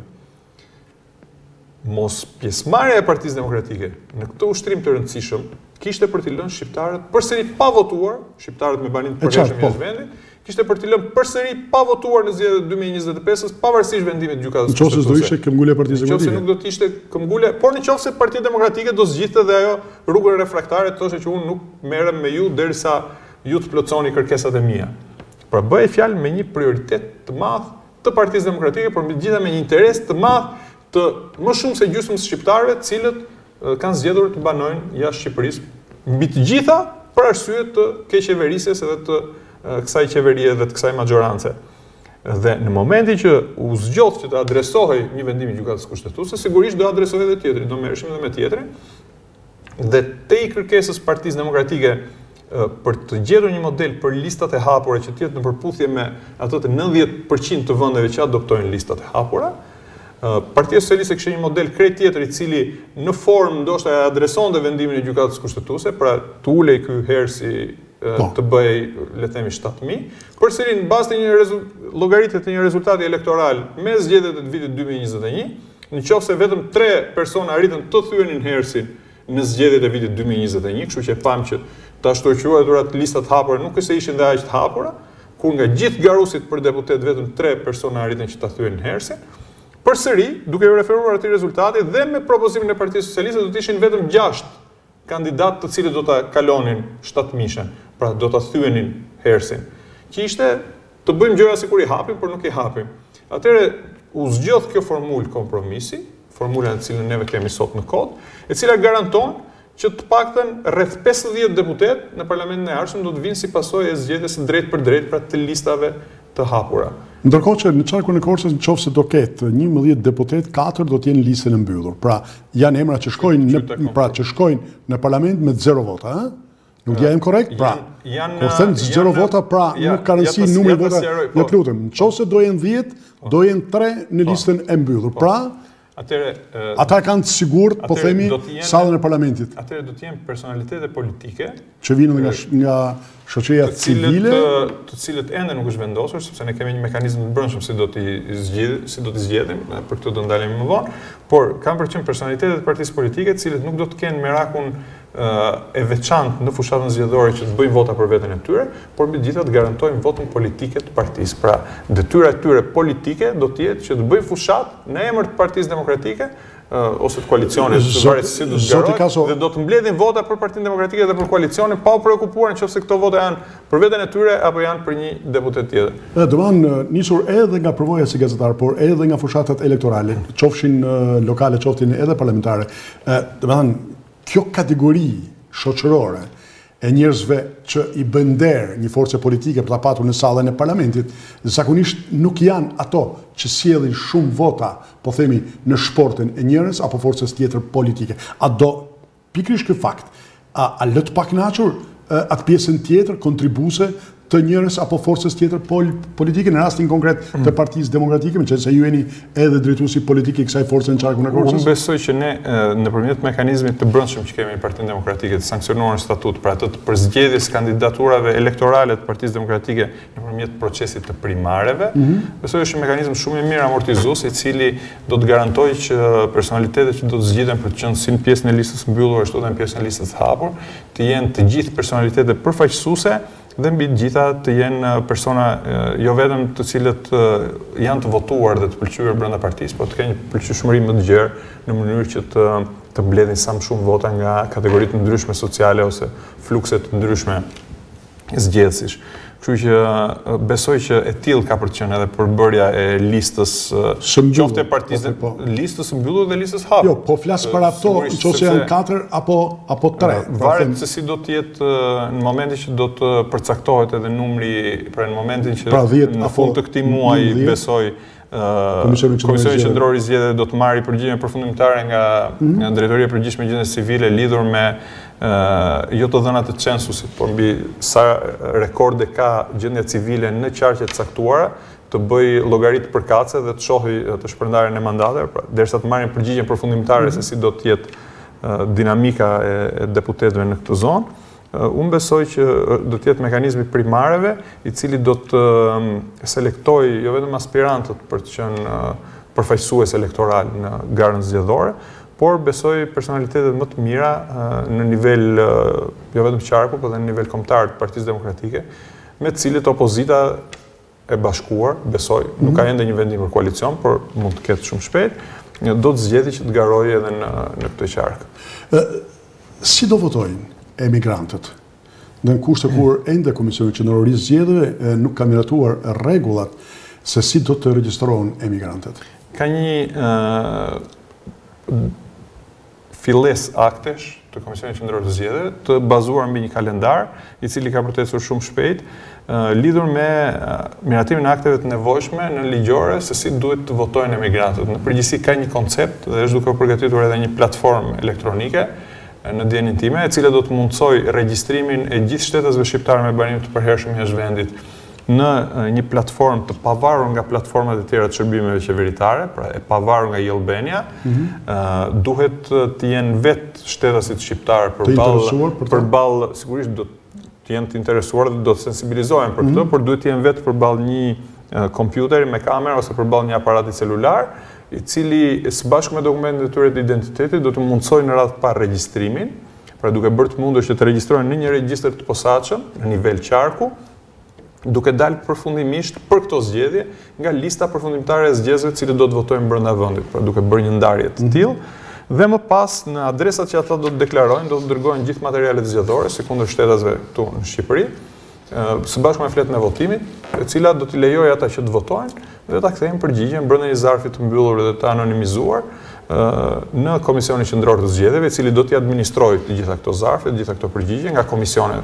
B: Mos pjesëmarrja e Partisë Demokratike në këtë ushtrim të rëndësishëm kishte për t'i lënë shqiptarët përsëri pa votuar, shqiptarët me banim të përhershëm jashtë vendit, kishte për t'i lënë përsëri pa votuar në zgjedhjet e dy mijë e njëzet e pesës, pavarësisht vendimit të gjykatës kushtetuese.
A: Nëse do ishte këmbgulja e Partisë Demokratike.
B: Nëse nuk do të ishte këmbgulja, por nëse Partia Demokratike do zgjidhte dhe ajo rrugën refraktare të thoshte që unë nuk merrem me ju derisa ju të plotësoni kërkesat e mia. Pra bëhej fjalë me një prioritet të madh të Partisë Demokratike, por megjithatë me një interes të madh të më shumë se gjysmës shqiptarëve, të cilët kanë zgjedhur të banojnë jashtë Shqipërisë, mbi të gjitha për arsye të keqeverisjes edhe të kësaj qeverie dhe të kësaj majorance. Dhe në momentin që u zgjodh që të adresohej një vendim i gjykatës kushtetuese, sigurisht do adresohej edhe tjetri, do merreshim edhe me tjetrin. Dhe te i kërkesës Partisë Demokratike për të gjetur një model për listat e hapura që të jetë në përputhje me ato të nëntëdhjetë përqind të vendeve që adoptojnë listat e hapura, Partia Socialiste kishte një model krejt tjetër i cili në formë ndoshta e adresonte vendimin e gjykatës kushtetuese, pra të ulej ky Hersi të bëj, le të themi, shtatë mijë, përsëri në bazë të një llogaritje të një rezultati elektoral me zgjedhjet e vitit dy mijë e njëzet e një, nëse vetëm tre persona arritën të thyenin Hersin në zgjedhjet e vitit dy mijë e njëzet e një, kështu që e pam që të ashtuquarat listat hapura nuk është se ishin dhe aq të hapura, kur nga gjithë garusit për deputet vetëm tre persona arritën që ta thyenin Hersin. Përsëri, duke u referuar atij rezultati dhe me propozimin e Partisë Socialiste do të ishin vetëm gjashtë kandidat të cilët do ta kalonin shtatë mijën, pra do ta thyenin Hersin. Që ishte të bëjmë gjëra sikur i hapim, por nuk i hapim. Atëherë u zgjodh kjo formulë kompromisi, formula në cilën neve kemi sot në kod, e cila garanton që të paktën rreth pesëdhjetë deputet në parlamentin e ardhshëm do të vinë si pasojë e zgjedhjes së drejtë për drejtë pra të listave të hapura.
A: Ndërkohë që në qarkun e Korçës nëse do ketë njëmbëdhjetë deputet, katër do të jenë listën e mbyllur. Pra janë emra që shkojnë në pra që shkojnë në parlament me zero vota, ëh? Nuk jam korrekt? Pra, kur them zero vota, pra nuk ka rëndësi numri vota. Ja lutem, nëse do jenë dhjetë, do jenë tre në listën e mbyllur. Pra, ata kanë të sigurt, po themi, sallën e parlamentit.
B: Atëherë do të jenë personalitete politike
A: që vinë nga nga shoqëria civile,
B: të cilët ende nuk është vendosur, sepse ne kemi një mekanizëm të brendshëm si do t'i zgjidhim, si do t'i zgjedhim, për këtë do ndalemi më vonë, por kanë përqen personalitetet e partisë politike, të cilët nuk do të kenë merakun e veçantë në fushatën zgjedhore që të bëjnë vota për veten e tyre, por mbi gjitha të garantojnë votën politike të partisë. Pra, detyra e tyre politike do të jetë që të bëjnë fushat në emër të Partisë Demokratike ose të koalicionit, të varet se si do të zgjerojnë, dhe do të mbledhin vota për Partinë Demokratike dhe për koalicionin pa u preokupuar nëse këto vota janë për veten e tyre apo janë për një deputet tjetër.
A: Do të nisur edhe nga përvoja si gazetar, por edhe nga fushatat elektorale, qofshin lokale, qofshin edhe parlamentare. Do të thonë, kjo kategori shoqërore e njerëzve që i bën nder një force politike për ta patur në sallën e parlamentit, zakonisht nuk janë ato që sjellin shumë vota, po themi, në shportin e njërës apo forcës tjetër politike. A do pikërisht ky fakt, a, a lë të pakënaqur atë pjesën tjetër kontribuese të njërës apo forcës tjetër pol politike, në rastin konkret të Partisë Demokratike, me që se ju jeni edhe drejtuesi politik i kësaj force në qarkun e Korçës?
B: Unë besoj që ne, nëpërmjet mekanizmit të brendshëm që kemi në Partinë Demokratike, të sankcionuar në statut, pra atë të përzgjedhjes kandidaturave elektorale të Partisë Demokratike nëpërmjet procesit të primareve, besoj është një mekanizëm shumë i mirë amortizues, i cili do të garantojë që personalitetet që do të zgjidhen për të qenë si në pjesën e listës mbyllur ashtu edhe në pjesën e listës hapur, të jenë të gjithë personalitete përfaqësuese dhe mbi të gjitha të jenë persona jo vetëm të cilët janë të votuar dhe të pëlqyer brenda partisë, por të kenë një pëlqyeshmëri më të gjerë në mënyrë që të të mbledhin sa më shumë vota nga kategoritë të ndryshme sociale ose flukse të ndryshme zgjedhësish. Kështu që besoj që e tillë ka për të qenë edhe përbërja e listës qoftë e partisë, listës së mbyllur dhe listës hapur.
A: Jo, po flas për ato, nëse janë katër apo apo tre.
B: Varet se si do të jetë në momentin që do të përcaktohet edhe numri, pra në momentin që në fund të këtij muaji besoj Komisioni Qendror i Zgjedhjeve do të marrë përgjigje përfundimtare nga Drejtoria e Përgjithshme e Gjendjes Civile lidhur me jo të dhënat të censusit, por mbi sa rekorde ka gjendja civile në qarqe të caktuara, të bëj llogaritë përkatëse dhe të shohë të shpërndarjen e mandateve, pra derisa të marrin përgjigjen përfundimtare se si do të jetë dinamika e deputetëve në këtë zonë. Unë besoj që do të jetë mekanizmi primareve, i cili do të selektojë jo vetëm aspirantët për të qenë përfaqësues elektoral në garën zgjedhore, por besoj personalitetet më të mira në nivel jo vetëm qarku, por edhe në nivel kombëtar të Partisë Demokratike, me të cilët opozita e bashkuar, besoj, nuk ka ende një vendim për koalicion, por mund të ketë shumë shpejt, do të zgjedhë që të garojë edhe në në këtë qark.
A: Si do votojnë emigrantët? Në kushte kur ende Komisioni Qendror i Zgjedhjeve nuk ka miratuar rregullat se si do të regjistrohen emigrantët.
B: Ka një filles aktesh të Komisionit Qendror të Zgjedhjeve të bazuar mbi një kalendar i cili ka përtecur shumë shpejt, lidhur me miratimin e akteve të nevojshme në ligjore se si duhet të votojnë emigrantët. Në përgjithësi ka një koncept dhe është duke përgatitur edhe një platformë elektronike në dijenin time, e cila do të mundsoj regjistrimin e gjithë shtetësve shqiptarë me banim të përhershëm jashtë vendit në një platformë të pavarur nga platformat e tjera të shërbimeve qeveritare, pra e pavarur nga Jelbenia, duhet të jenë vetë shtetasit shqiptarë përballë, përballë sigurisht do të jenë të interesuar dhe do të sensibilizohen për këtë, por duhet të jenë vetë përballë një kompjuteri me kamerë ose përballë një aparati celular, i cili së bashku me dokumentet e tyre të identitetit do të mundsojë në radhë pa regjistrimin, pra duke bërë të mundur që të regjistrohen në një regjistër të posaçëm në nivel qarku, duke dalë përfundimisht për këto zgjedhje nga lista përfundimtare e zgjedhësve të cilët do të votojnë brenda vendit, pra duke bërë një ndarje të tillë. Dhe më pas në adresat që ata do të deklarojnë, do të dërgojnë gjithë materialet zgjedhore si kundër shtetasve këtu në Shqipëri, së bashku me fletën e votimit, e cila do t'i lejojë ata që të votojnë dhe ta kthejnë përgjigjen brenda një zarfi të mbyllur dhe të anonimizuar në Komisionin Qendror të Zgjedhjeve, i cili do t'i administrojë të gjitha këto zarfe, të gjitha këto përgjigje nga komisione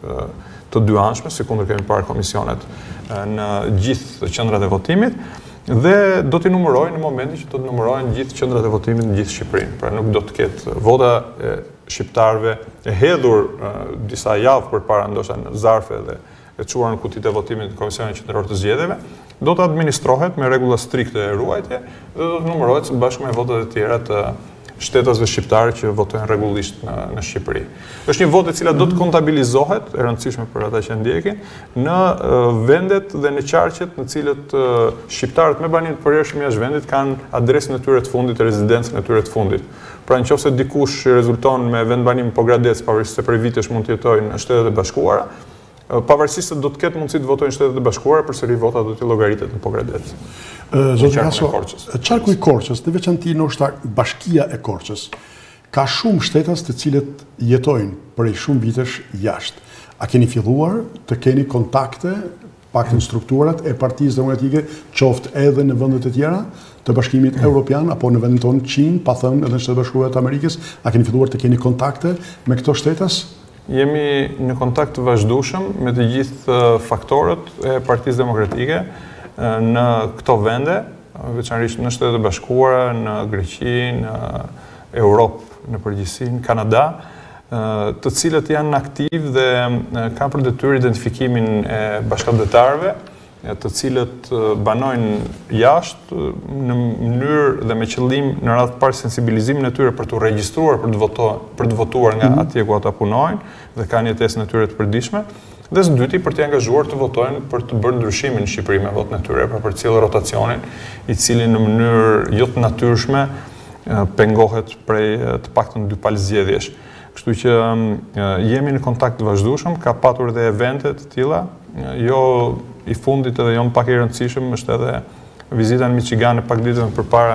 B: të dyanshme, sikundër kemi parë komisionet në gjithë qendrat e votimit, dhe do t'i numërojnë në momentin që do të numërojnë gjithë qendrat e votimit në gjithë Shqipërinë. Pra nuk do të ketë vota e shqiptarëve e hedhur disa javë përpara ndoshta në zarfe dhe e çuar në kutitë e votimit në Komisionin Qendror të Zgjedhjeve, do të administrohet me rregulla strikte e ruajtje dhe do të numërohet së bashku me votat e tjera të shtetasve shqiptare që votojnë rregullisht në, në Shqipëri. Është një votë e cila do të kontabilizohet, e rëndësishme për ata që ndjekin, në uh, vendet dhe në qarqet në cilët uh, shqiptarët me banim të përhershëm jashtë vendit kanë adresën e tyre të fundit, rezidencën e tyre të fundit. Pra nëse dikush rezulton me vendbanim Pogradec, pavarësisht se për vitesh mund të jetojë në Shtetet e Bashkuara, pavarësisht se do të ketë mundësi të votojnë në Shtetet e Bashkuara, përsëri vota do të llogaritet në Pogradec.
A: Zoti Kaso, qarku i Korçës, në veçanti ndoshta Bashkia e Korçës, ka shumë shtetas të cilët jetojnë prej shumë vitesh jashtë. A keni filluar të keni kontakte, pak në strukturat e Partisë Demokratike, qoftë edhe në vendet e tjera të Bashkimit Evropian, apo në vendin tonë Qinë, pa thënë edhe në Shtetet e Bashkuara të Amerikës, a keni filluar të keni kontakte me këto shtetas?
B: Jemi në kontakt të vazhdueshëm me të gjithë faktorët e Partisë Demokratike në këto vende, veçanërisht në Shtetet e Bashkuara, në Greqi, në Europë, në përgjithësi, në Kanada, të cilët janë aktiv dhe kanë për detyrë identifikimin e bashkëdhetarëve, të cilët banojnë jashtë në mënyrë dhe me qëllim në radhë të parë sensibilizimin e tyre për të regjistruar për të votuar, për të votuar nga atje ku ata punojnë dhe kanë jetesën e tyre të përditshme, dhe së dyti për të angazhuar të votojnë për të bërë ndryshimin në Shqipëri me votën e tyre, pra për të cilë rotacionin, i cili në mënyrë jo të natyrshme pengohet prej të paktën dy palë zgjedhjesh. Kështu që jemi në kontakt të vazhdueshëm, ka patur dhe evente të tilla, jo i fundit edhe jo më pak i rëndësishëm, është edhe vizita në Michigan e pak ditë më përpara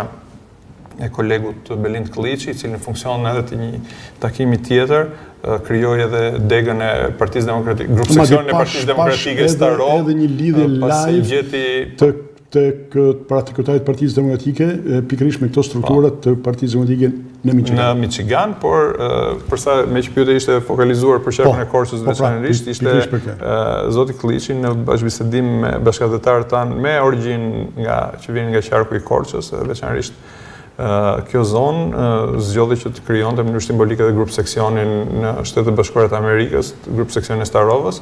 B: e kolegut Belind Klliçi, i cili në funksion edhe të një takimi tjetër, krijoi edhe degën e Partisë Demokratike, grup seksionin e Partisë Demokratike Starov,
A: edhe një lidhje live të të praktikotajt Partisë Demokratike, pikërisht me këto strukturat të Partisë Demokratike në Michigan.
B: Në Michigan, por përsa me që pyetja ishte fokalizuar për qarkun e Korçës veçanërisht, ishte zoti Klliçi në bashkëbisedim me bashkëdhetarët tanë me origjinë nga që vjen nga qarku i Korçës, veçanërisht kjo zonë zgjodhi që të krijonte në mënyrë simbolike edhe grup seksionin në Shtetet e Bashkuara të Amerikës, grup seksionin e Starovës,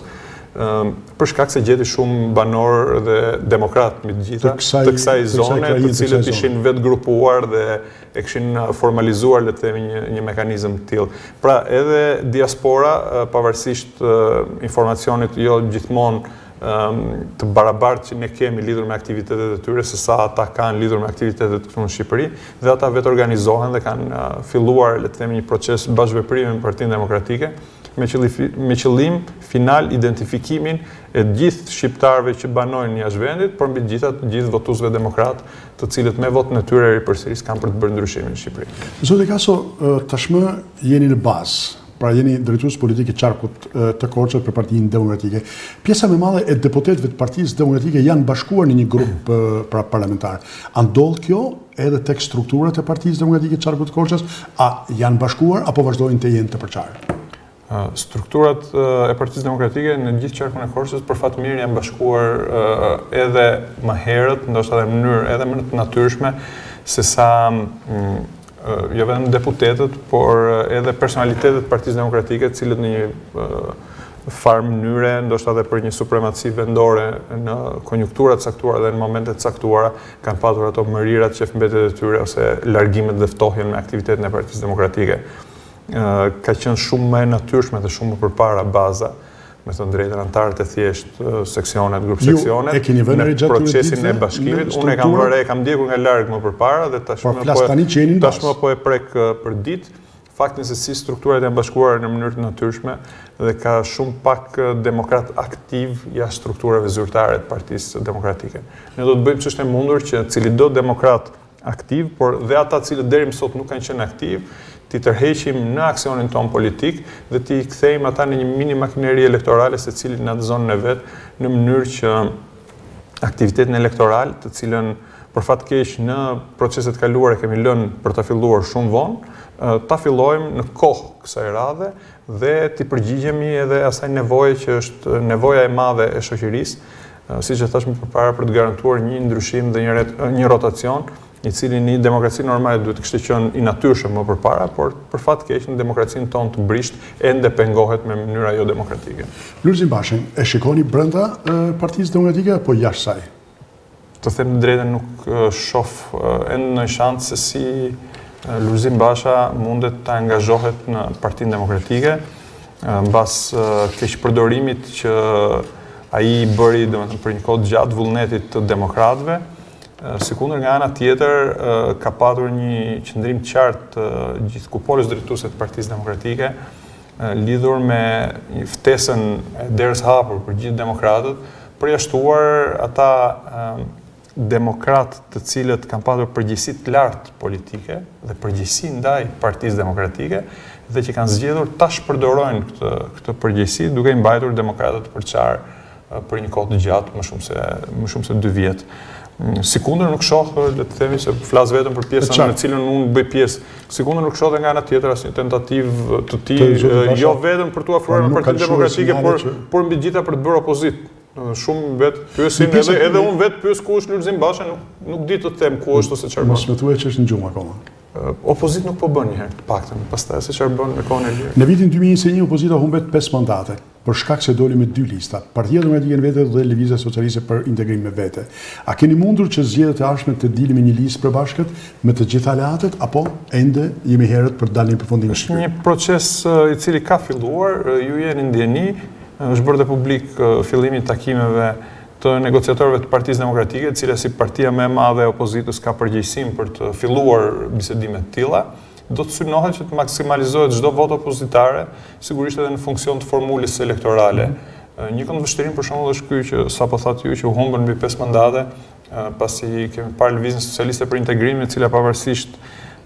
B: për shkak se gjeti shumë banor dhe demokrat me të gjitha të kësaj zone, të cilët ishin vetë grupuar dhe e kishin formalizuar, le të themi, një, një mekanizëm të tillë. Pra edhe diaspora, pavarësisht informacionit jo gjithmonë të barabartë që ne kemi lidhur me aktivitetet e tyre, se sa ata kanë lidhur me aktivitetet këtu në Shqipëri, dhe ata vetë organizohen dhe kanë filluar, le të themi, një proces bashkëveprimi me Partinë Demokratike, me qëllim, me qëllim final identifikimin e gjithë shqiptarëve që banojnë jashtë vendit, por mbi të gjitha të gjithë votuesve demokrat, të cilët me votën e tyre ripërsëris kanë për të bërë ndryshimin në Shqipëri.
A: Zoti Kaso, tashmë jeni në bazë, pra jeni drejtues politik i qarkut të Korçës për Partinë Demokratike. Pjesa më e madhe e deputetëve të Partisë Demokratike janë bashkuar në një grup pra parlamentar. A ndodh kjo edhe tek strukturat e Partisë Demokratike të qarkut të Korçës, a janë bashkuar apo vazhdojnë të jenë të përçarë?
B: Strukturat e Partisë Demokratike në gjithë qarkun e Korçës për fat mirë janë bashkuar edhe më herët, ndoshta edhe në mënyrë edhe më të natyrshme, se sa jo vetëm deputetët, por edhe personalitetet Partisë Demokratike, të cilët në një farë mënyre, ndoshta edhe për një supremaci vendore në konjunkturat caktuara dhe në momentet caktuara, kanë patur ato mërirat, qefmbetjet e tyre ose largimet dhe ftohjen me aktivitetin e Partisë Demokratike. Ka qenë shumë më e natyrshme dhe shumë më përpara baza me të drejtën antarët e thjesht seksionet, grup seksionet,
A: e keni vënë
B: në procesin e bashkimit. Unë e kam vënë, e kam ndjekur nga larg më përpara dhe tashmë po e prek për ditë faktin se si strukturat janë bashkuar në mënyrë të natyrshme dhe ka shumë pak demokrat aktiv jashtë strukturave zyrtare të Partisë Demokratike. Ne do të bëjmë ç'është e mundur që cili do demokrat aktiv, por dhe ata cilët deri më sot nuk kanë qenë aktiv, ti tërheqim në aksionin ton politik dhe ti kthejmë ata në një mini makineri elektorale se cili në atë zonën e vetë në mënyrë që aktivitetin elektoral të cilën për fat keq në proceset kaluara kemi lënë për të filluar shumë vonë, ta fillojmë në kohë kësaj radhe dhe ti përgjigjemi edhe asaj nevoje që është nevoja e madhe e shoqërisë, siç e thashmë përpara për të garantuar një ndryshim dhe një, një rotacion i cili në një demokraci normale duhet të kishte qenë i natyrshëm më përpara, por për fat keq në demokracinë tonë të brisht ende pengohet me mënyra jo demokratike.
A: Lulzim Bashën, e shikoni brenda Partisë Demokratike apo jashtë saj?
B: Të them të drejtën nuk shoh ende në shans se si Lulzim Basha mundet të angazhohet në Partinë Demokratike mbas keqpërdorimit që ai bëri domethënë për një kohë gjatë vullnetit të demokratëve. Sikundër nga ana tjetër, ka patur një qëndrim të qartë gjithë kupolës drejtuese të Partisë Demokratike lidhur me ftesën e derës hapur për gjithë demokratët, përjashtuar ata demokratë të cilët kanë patur përgjegjësi të lartë politike dhe përgjegjësi ndaj Partisë Demokratike dhe që kanë zgjedhur ta shpërdorojnë këtë këtë përgjegjësi duke i mbajtur demokratët përçarë për një kohë të gjatë, më shumë se më shumë se dy vjet. Sikundër nuk shoh, le të themi se flas vetëm për pjesën në cilën unë bëj pjesë. Sikundër nuk shoh nga ana tjetër asnjë tentativë të tij, jo vetëm për tu afruar në Partinë Demokratike, por por mbi gjitha për të bërë opozitë. Shumë vetë pyesin edhe edhe unë vetë pyes ku është Lulzim Basha, nuk nuk di të them ku është ose çfarë bën.
A: Mos më thuaj që është në gjumë akoma.
B: Opozit nuk po bën një herë, të paktën, pastaj se çfarë bën me kohën e lirë.
A: Në vitin dy mijë e njëzet e një opozita humbet pesë mandate, për shkak se doli me dy lista, Partia Demokratike në vete dhe Lëvizja Socialiste për integrim me vete. A keni mundur që zgjedhjet e ardhshme të dilni me një listë përbashkët me të gjitha aleatët, apo ende jemi herët për të dalë në përfundim?
B: Është një proces i cili ka filluar, ju jeni ndjeni, është bërë dhe publik fillimi i takimeve të negociatorëve të Partisë Demokratike, e cila si partia më e madhe e opozitës ka përgjegjësinë për të filluar bisedime të tilla. Do të synohet që të maksimalizohet çdo votë opozitare, sigurisht edhe në funksion të formulës elektorale. Një këndvështrim për shembull është ky që sapo thatë ju që u humbën mbi pesë mandate, pasi kemi parë Lëvizjen Socialiste për integrimin, e cila pavarësisht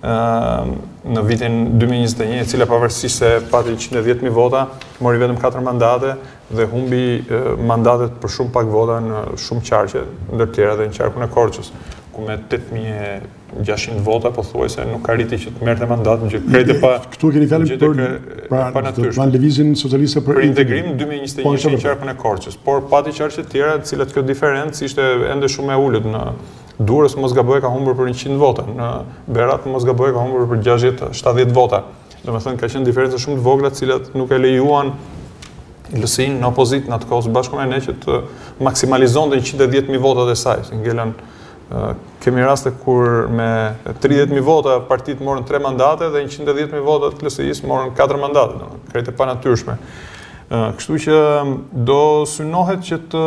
B: në vitin dy mijë e njëzet e një, e cila pavarësisht se pati njëqind e dhjetë mijë vota, mori vetëm katër mandate dhe humbi mandatet për shumë pak vota në shumë qarqe, ndër tjera dhe në qarkun e Korçës, ku me tetë mijë e gjashtëqind vota pothuajse nuk arriti që të merrte mandatin, që krejtë pa
A: këtu keni fjalën për pa natyrshëm. Lëvizjen Socialiste për
B: integrim dy mijë e njëzet e një në qarkun e Korçës, por pati qarqe të tjera, të cilat kjo diferencë ishte ende shumë e ulët. Në Durrës mos gaboj ka humbur për njëqind vota, në Berat mos gaboj ka humbur për gjashtëdhjetë shtatëdhjetë vota. Domethënë ka qenë diferenca shumë të vogla, të cilat nuk e lejuan L S I-n në opozitë në atë kohë së bashku me ne që të maksimalizonte njëqind e dhjetë mijë votat e saj. Ngelën kemi raste kur me tridhjetë mijë vota partitë morën tre mandate dhe njëqind e dhjetë mijë vota të L S I-s morën katër mandate, domethënë krejtë pa natyrshme. Kështu që do synohet që të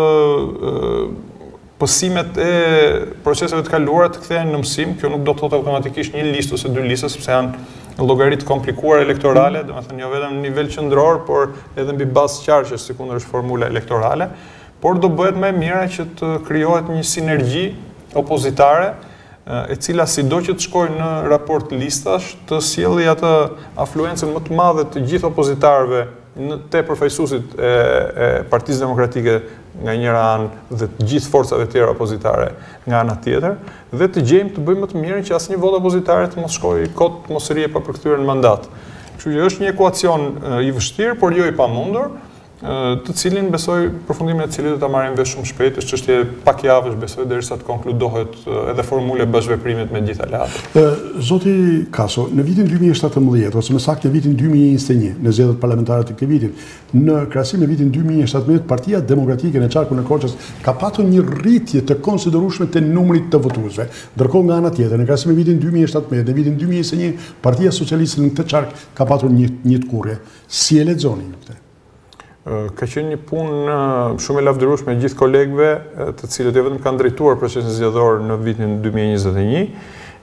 B: pësimet e proceseve të kaluara të kthehen në mësim. Kjo nuk do të thotë automatikisht një listë ose dy lista, sepse janë llogaritë komplikuara elektorale, domethënë jo vetëm në nivel qendror, por edhe mbi bazë qarqesh, sikundër është formula elektorale, por do bëhet më e mira që të krijohet një sinergji opozitare, e cila sido që të shkojë në raport listash, të sjellë atë afluencën më të madhe të gjithë opozitarëve në te përfaqësuesit e, e Partisë Demokratike nga njëra anë dhe të gjithë forcave tjera opozitare nga ana tjetër, dhe të gjejmë të bëjmë më të mirën që asnjë votë opozitare të mos shkojë kot mos rrihej pa përkthyer në mandat. Kështu që është një ekuacion i vështirë, por jo i pamundur, të cilin besoj përfundimin e cilit do ta marrim vesh shumë shpejt, është çështje pak javësh besoj derisa të konkludohet edhe formula e bashkëveprimit me gjithë aleatët.
A: Zoti Kaso, në vitin dy mijë e shtatëmbëdhjetë ose më saktë në vitin dy mijë e njëzet e një, në zgjedhjet parlamentare të këtij viti, në krahasim me vitin dy mijë e shtatëmbëdhjetë, Partia Demokratike në qarkun e Korçës ka patur një rritje të konsiderueshme të numrit të votuesve. Ndërkohë nga ana tjetër, në krahasim me vitin dy mijë e shtatëmbëdhjetë, në vitin dy mijë e njëzet e një, Partia Socialiste në këtë qark ka patur një një të kurrje. Si e lexoni ju këtë?
B: Ka qenë një punë shumë e lavdërueshme me gjithë kolegëve, të cilët jo vetëm kanë drejtuar procesin zgjedhor në vitin dy mijë e njëzet e një,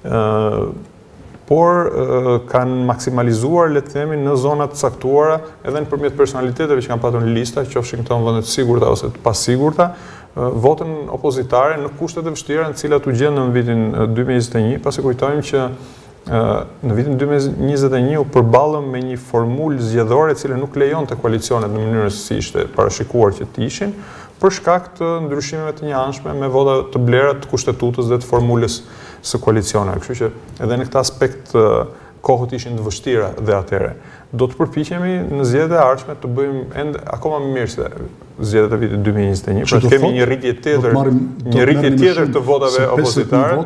B: por kanë maksimalizuar, le të themi, në zonat caktuara, edhe nëpërmjet personaliteteve që kanë patur në lista, qofshin këto në vende të sigurta ose të pasigurta, votën opozitare në kushtet e vështira në cilat u gjendën në vitin dy mijë e njëzet e një, pasi kujtojmë që në vitin dy mijë e njëzet e një u përballëm me një formulë zgjedhore e cila nuk lejonte koalicionet në mënyrën se si ishte parashikuar që të ishin, për shkak të ndryshimeve të njëanshme me vota të blera të kushtetues dhe të formulës së koalicioneve. Kështu që edhe në këtë aspekt kohët ishin të vështira dhe atëherë. Do të përpiqemi në zgjedhjet e ardhshme të bëjmë ende akoma më mirë se zgjedhjet e vitit dy mijë e njëzet e një, pra kemi një rritje tjetër, një rritje tjetër të votave opozitare.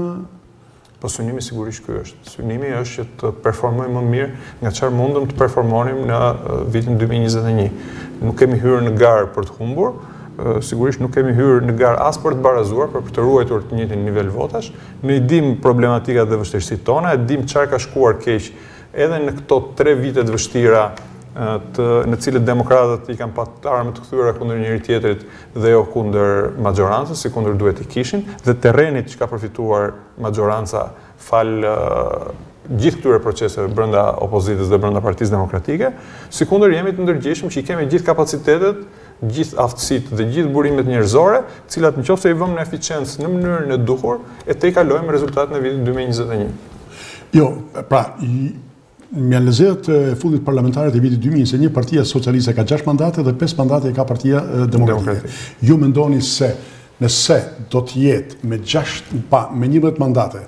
B: Po synimi sigurisht ky është. Synimi është që të performojmë më mirë nga çfarë mundëm të performonim në vitin dy mijë e njëzet e një. Nuk kemi hyrë në garë për të humbur, sigurisht nuk kemi hyrë në garë as për të barazuar, por për të ruajtur të njëjtin nivel votash. Ne i dim problematikat dhe vështirësitë tona, e dim çfarë ka shkuar keq edhe në këto tre vite të vështira të, në cilët demokratët i kanë patur armë të kthyer kundër njëri tjetrit dhe jo kundër majorancës, si kundër duhet i kishin, dhe terrenit që ka përfituar majoranca fal uh, gjithë këtyre proceseve brenda opozitës dhe brenda Partisë Demokratike, si kundër jemi të ndërgjegjshëm që i kemi gjithë kapacitetet, gjithë aftësitë dhe gjithë burimet njerëzore, të cilat nëse i vëmë në eficiencë në mënyrën e duhur, e te i kalojmë rezultatet në vitin dy mijë e njëzet e një.
A: Jo, pra, i me lezehet e fundit parlamentare të vitit dy mijë e njëzet e një, Partia Socialiste ka gjashtë mandate dhe pesë mandate e ka Partia Demokratike. Ju mendoni se nëse do të jetë me gjashtë, pa, me njëmbëdhjetë mandate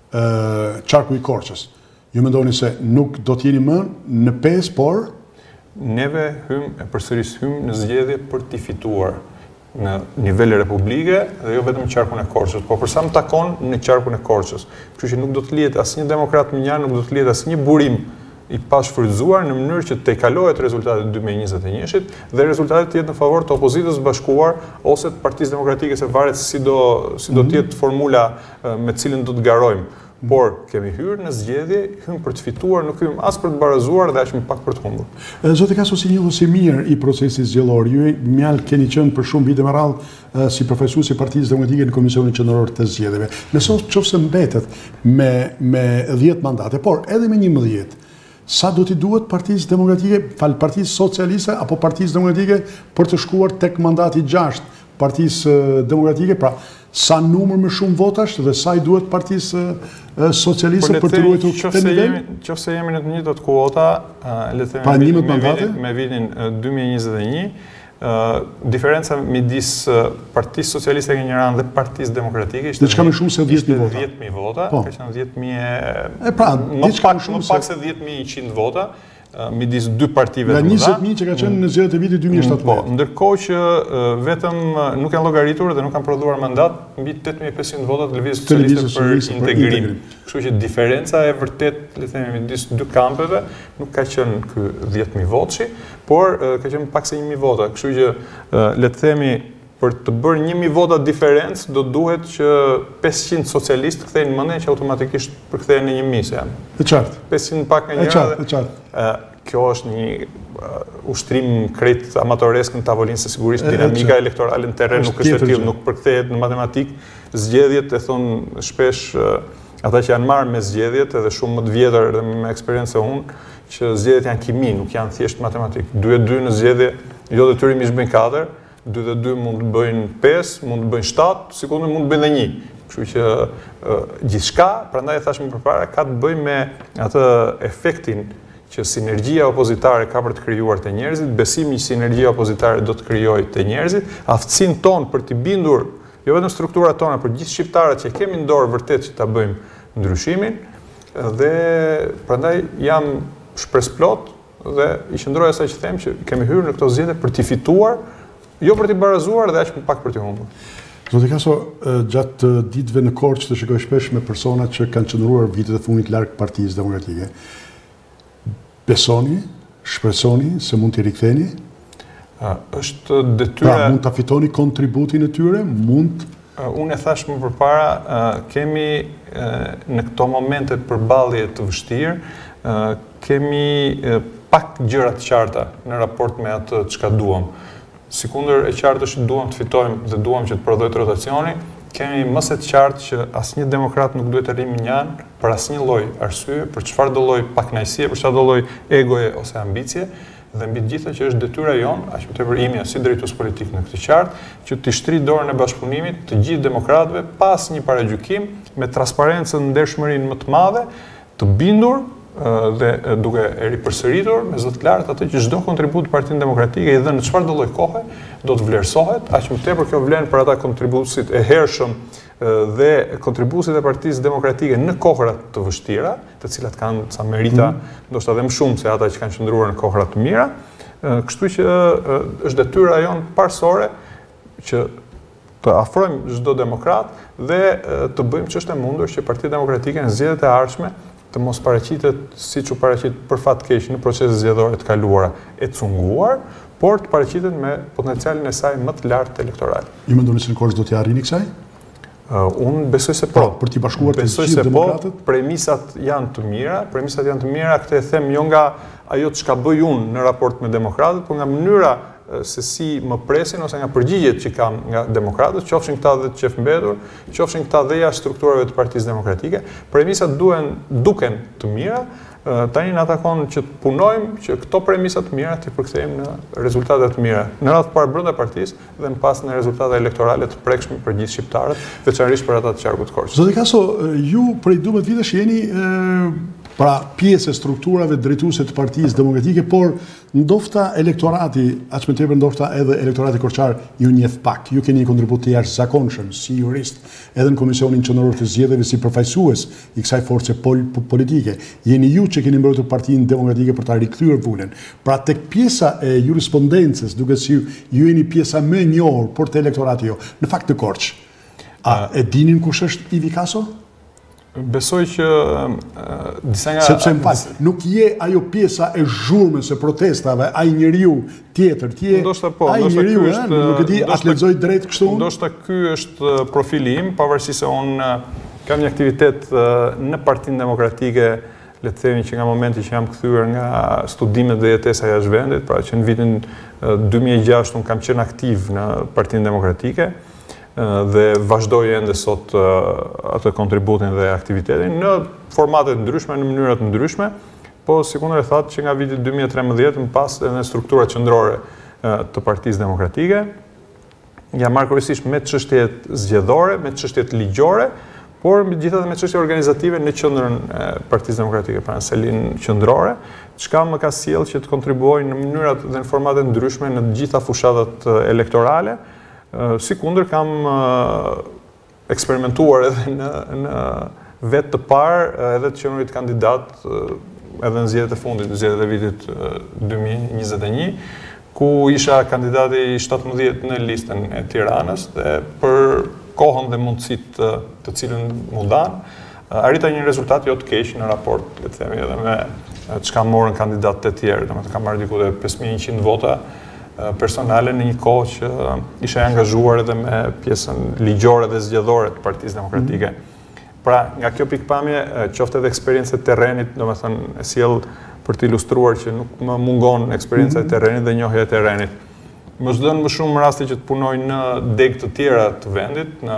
A: qarku i Korçës, ju mendoni se nuk do të jeni më në pesë, por
B: neve hym e përsëris hym në zgjedhje për t'i fituar në nivel republike dhe jo vetëm në qarkun e Korçës, po për sa më takon në qarkun e Korçës. Kështu që nuk do të lihet asnjë demokrat minjar, nuk do të lihet asnjë burim i pashfrytzuar në mënyrë që të kalohet rezultatet dy mijë e njëzet e një-shit dhe rezultatet të jetë në favor të opozitës bashkuar ose të Partisë Demokratike, se varet si do si do të jetë formula me cilën do të garojmë. Por kemi hyrë në zgjedhje, hym për të fituar, nuk hym as për të barazuar dhe as më pak për të humbur.
A: Zoti Kaso, si njohës i mirë i procesit zgjedhor, ju mjalë keni qenë për shumë vite me radhë si përfaqësues i Partisë Demokratike në Komisionin Qendror të Zgjedhjeve. Nëse qofse mbetet me me dhjetë mandate, por edhe me njëmbëdhjetë, sa do t'i duhet Partisë Demokratike, fal Partisë Socialiste apo Partisë Demokratike për të shkuar tek mandati gjashtë Partisë Demokratike, pra sa numër më shumë votash dhe sa i duhet Partisë Socialiste për të ruajtur këtë nivel?
B: Qofse jemi në të njëjtat kuota, le të themi me vitin dy mijë e njëzet e një, diferenca midis Partisë Socialiste e njëran dhe Partisë Demokratike ishte
A: diçka më shumë se dhjetë mijë vota.
B: dhjetë mijë vota, ka qenë dhjetë mijë
A: e pra,
B: më pak më pak se dhjetë mijë e njëqind vota. Midis dy partive
A: të mëdha. Nga njëzet mijë që ka qenë në zgjedhjet e vitit dy mijë e shtatëmbëdhjetë.
B: Po, ndërkohë që vetëm nuk janë llogaritur dhe nuk kanë prodhuar mandat mbi tetë mijë e pesëqind vota të Lëvizjes Socialiste për integrim. Kështu që diferenca e vërtet, le të themi, midis dy kampeve nuk ka qenë ky dhjetë mijë votëshi, por ka qenë pak se një mijë vota. Kështu që le të themi, për të bërë një mijë vota diferencë, do duhet që pesëqind socialistë kthejnë mendjen që automatikisht përkthehen në një mijë se janë.
A: E qartë.
B: pesëqind pak nga njëra.
A: E qartë, e qartë.
B: Kjo është një ushtrim krejt amatoresk në tavolinë, se sigurisht dinamika elektorale në terren nuk është e tillë, nuk përkthehet në matematik. Zgjedhjet e thon shpesh ata që janë marrë me zgjedhjet, edhe shumë më të vjetër dhe me eksperiencë unë, që zgjedhjet janë kimi, nuk janë thjesht matematik. dy e dy në zgjedhje, jo detyrimisht bëjnë katër, dy dhe dy mund të bëjnë pesë, mund të bëjnë shtatë, sikundër mund të bëjnë dhe një. Kështu që gjithçka, prandaj e thash më përpara, ka të bëjë me atë efektin që sinergjia opozitare ka për të krijuar te njerëzit, besimi që sinergjia opozitare do të krijojë te njerëzit, aftësinë tonë për të bindur, jo vetëm strukturat tona, por gjithë shqiptarët që kemi në dorë vërtet që ta bëjmë ndryshimin, dhe prandaj jam shpresplot dhe i qëndroj asaj që them që kemi hyrë në këto zgjedhje për të fituar, jo për t'i barazuar dhe aq më pak për t'i humbur.
A: Zoti Kaso, gjatë ditëve në Korçë të shikoj shpesh me persona që kanë qëndruar vitet e fundit larg Partisë Demokratike. Besoni, shpresoni se mund t'i riktheni?
B: Është detyra.
A: Pra, mund ta fitoni kontributin e tyre, mund.
B: Unë e thash më përpara, kemi në këto momente përballje të vështirë, kemi pak gjëra të qarta në raport me atë çka duam. Sikundër e qartë është duam të fitojmë dhe duam që të prodhojë rotacioni, kemi më së të qartë që asnjë demokrat nuk duhet të rrimë njan për asnjë lloj arsye, për çfarë do lloj pakënaqësie, për çfarë do lloj egoje ose ambicie, dhe mbi të gjitha që është detyra jonë, aq më tepër imja si drejtues politik në këtë qartë, që të shtri dorën e bashkëpunimit të gjithë demokratëve pas një paragjykim me transparencën, ndershmërinë më të madhe, të bindur dhe duke e ripërsëritur me zot lartë atë që çdo kontribut Partinë Demokratike i dhënë në çfarë do lloj kohe do të vlerësohet, aq më tepër kjo vlen për ata kontributit e hershëm dhe kontributit e Partisë Demokratike në kohërat të vështira, të cilat kanë ca merita, ndoshta edhe më shumë se ata që kanë qëndruar në kohërat të mira. Kështu që është detyra jonë parsorë që të afrojmë çdo demokrat dhe të bëjmë ç'është e mundur që Partia Demokratike në zgjedhjet e ardhshme të mos paraqitet siç u paraqit për fat keq në proceset zgjedhore të kaluara e cunguar, por të paraqitet me potencialin e saj më të lartë elektoral.
A: Ju mendoni se në Korçë do t'i arrini kësaj?
B: Uh, unë besoj se po.
A: Pra, për t'i bashkuar të gjithë demokratët?
B: Po, premisat janë të mira, premisat janë të mira, këtë e them jo nga ajo të çka bëj unë në raport me demokratët, por nga mënyra se si më presin ose nga përgjigjet që kam nga demokratët, qofshin këta dhe të qefmbetur, qofshin këta dhe jashtë strukturave të Partisë Demokratike, premisat duen, duken të mira, tani në atakon që të punojmë që këto premisat të mira të përkthejmë në rezultate të mira, në radhë parë brenda partisë dhe në pas në rezultate elektorale të prekshme për gjithë shqiptarët, veçanërisht për ata të qarkut Korçës.
A: Zoti Kaso, ju prej duhet vitesh jeni pra pjesë e strukturave drejtuese të Partisë Demokratike, por ndofta elektorati, aq më tepër ndofta edhe elektorati korçar ju njeh pak. Ju keni një kontribut të jashtëzakonshëm si jurist, edhe në Komisionin Qendror të Zgjedhjeve si përfaqësues i kësaj force pol politike. Jeni ju që keni mbrojtur Partinë Demokratike për ta rikthyer vullën. Pra tek pjesa e jurisprudencës, duke si ju jeni pjesa më e njohur por te elektorati jo, në fakt të Korçë. A e dinin kush është Ivi Kaso?
B: Besoj që disa nga...
A: Sepse më falë, nuk je ajo pjesa e zhurmës e protestave, ai njeriu tjetër, tje, ai njeriu, nuk e di, atë lexoj drejt kështu?
B: Ndoshta ky është profili im, pavarësisht se unë kam një aktivitet në Partinë Demokratike, le të themi që nga momenti që jam kthyer nga studimet dhe jetesa jashtë vendit, pra që në vitin dy mijë e gjashtë unë kam qenë aktiv në Partinë Demokratike, dhe vazhdoj ende sot atë kontributin dhe aktivitetin në formatet ndryshme, në mënyrat ndryshme, po sikundër e thatë që nga viti dy mijë e tremëdhjetë më pas edhe struktura qendrore të Partisë Demokratike, jam marrë kryesisht me çështjet zgjedhore, me çështjet ligjore, por gjithashtu me çështje organizative në qendrën e Partisë Demokratike, pra në selin qendrore, çka më ka sjellë që të kontribuoj në mënyrat dhe në formate ndryshme në të gjitha fushatat elektorale. Si kundër kam eksperimentuar edhe në, në vetë të parë edhe të qenurit kandidat edhe në zgjedhjet e fundit, në zgjedhjet e vitit dy mijë e njëzet e një, ku isha kandidati shtatëmbëdhjetë në listën e Tiranës dhe për kohën dhe mundësitë të cilën mu dhanë, arrita një rezultat jo të keq në raport, le të themi, edhe me çka morën kandidatët e tjerë, domethënë kam marrë diku te pesë mijë e njëqind vota personale në një kohë që isha angazhuar edhe me pjesën ligjore dhe zgjedhore të Partisë Demokratike. Pra, nga kjo pikpamje, qoftë edhe eksperiencë e terrenit, domethënë e sjell për të ilustruar që nuk më mungon eksperjenca e terrenit dhe njohja e terrenit. Më s'dën më shumë raste që të punoj në degë të tjera të vendit, në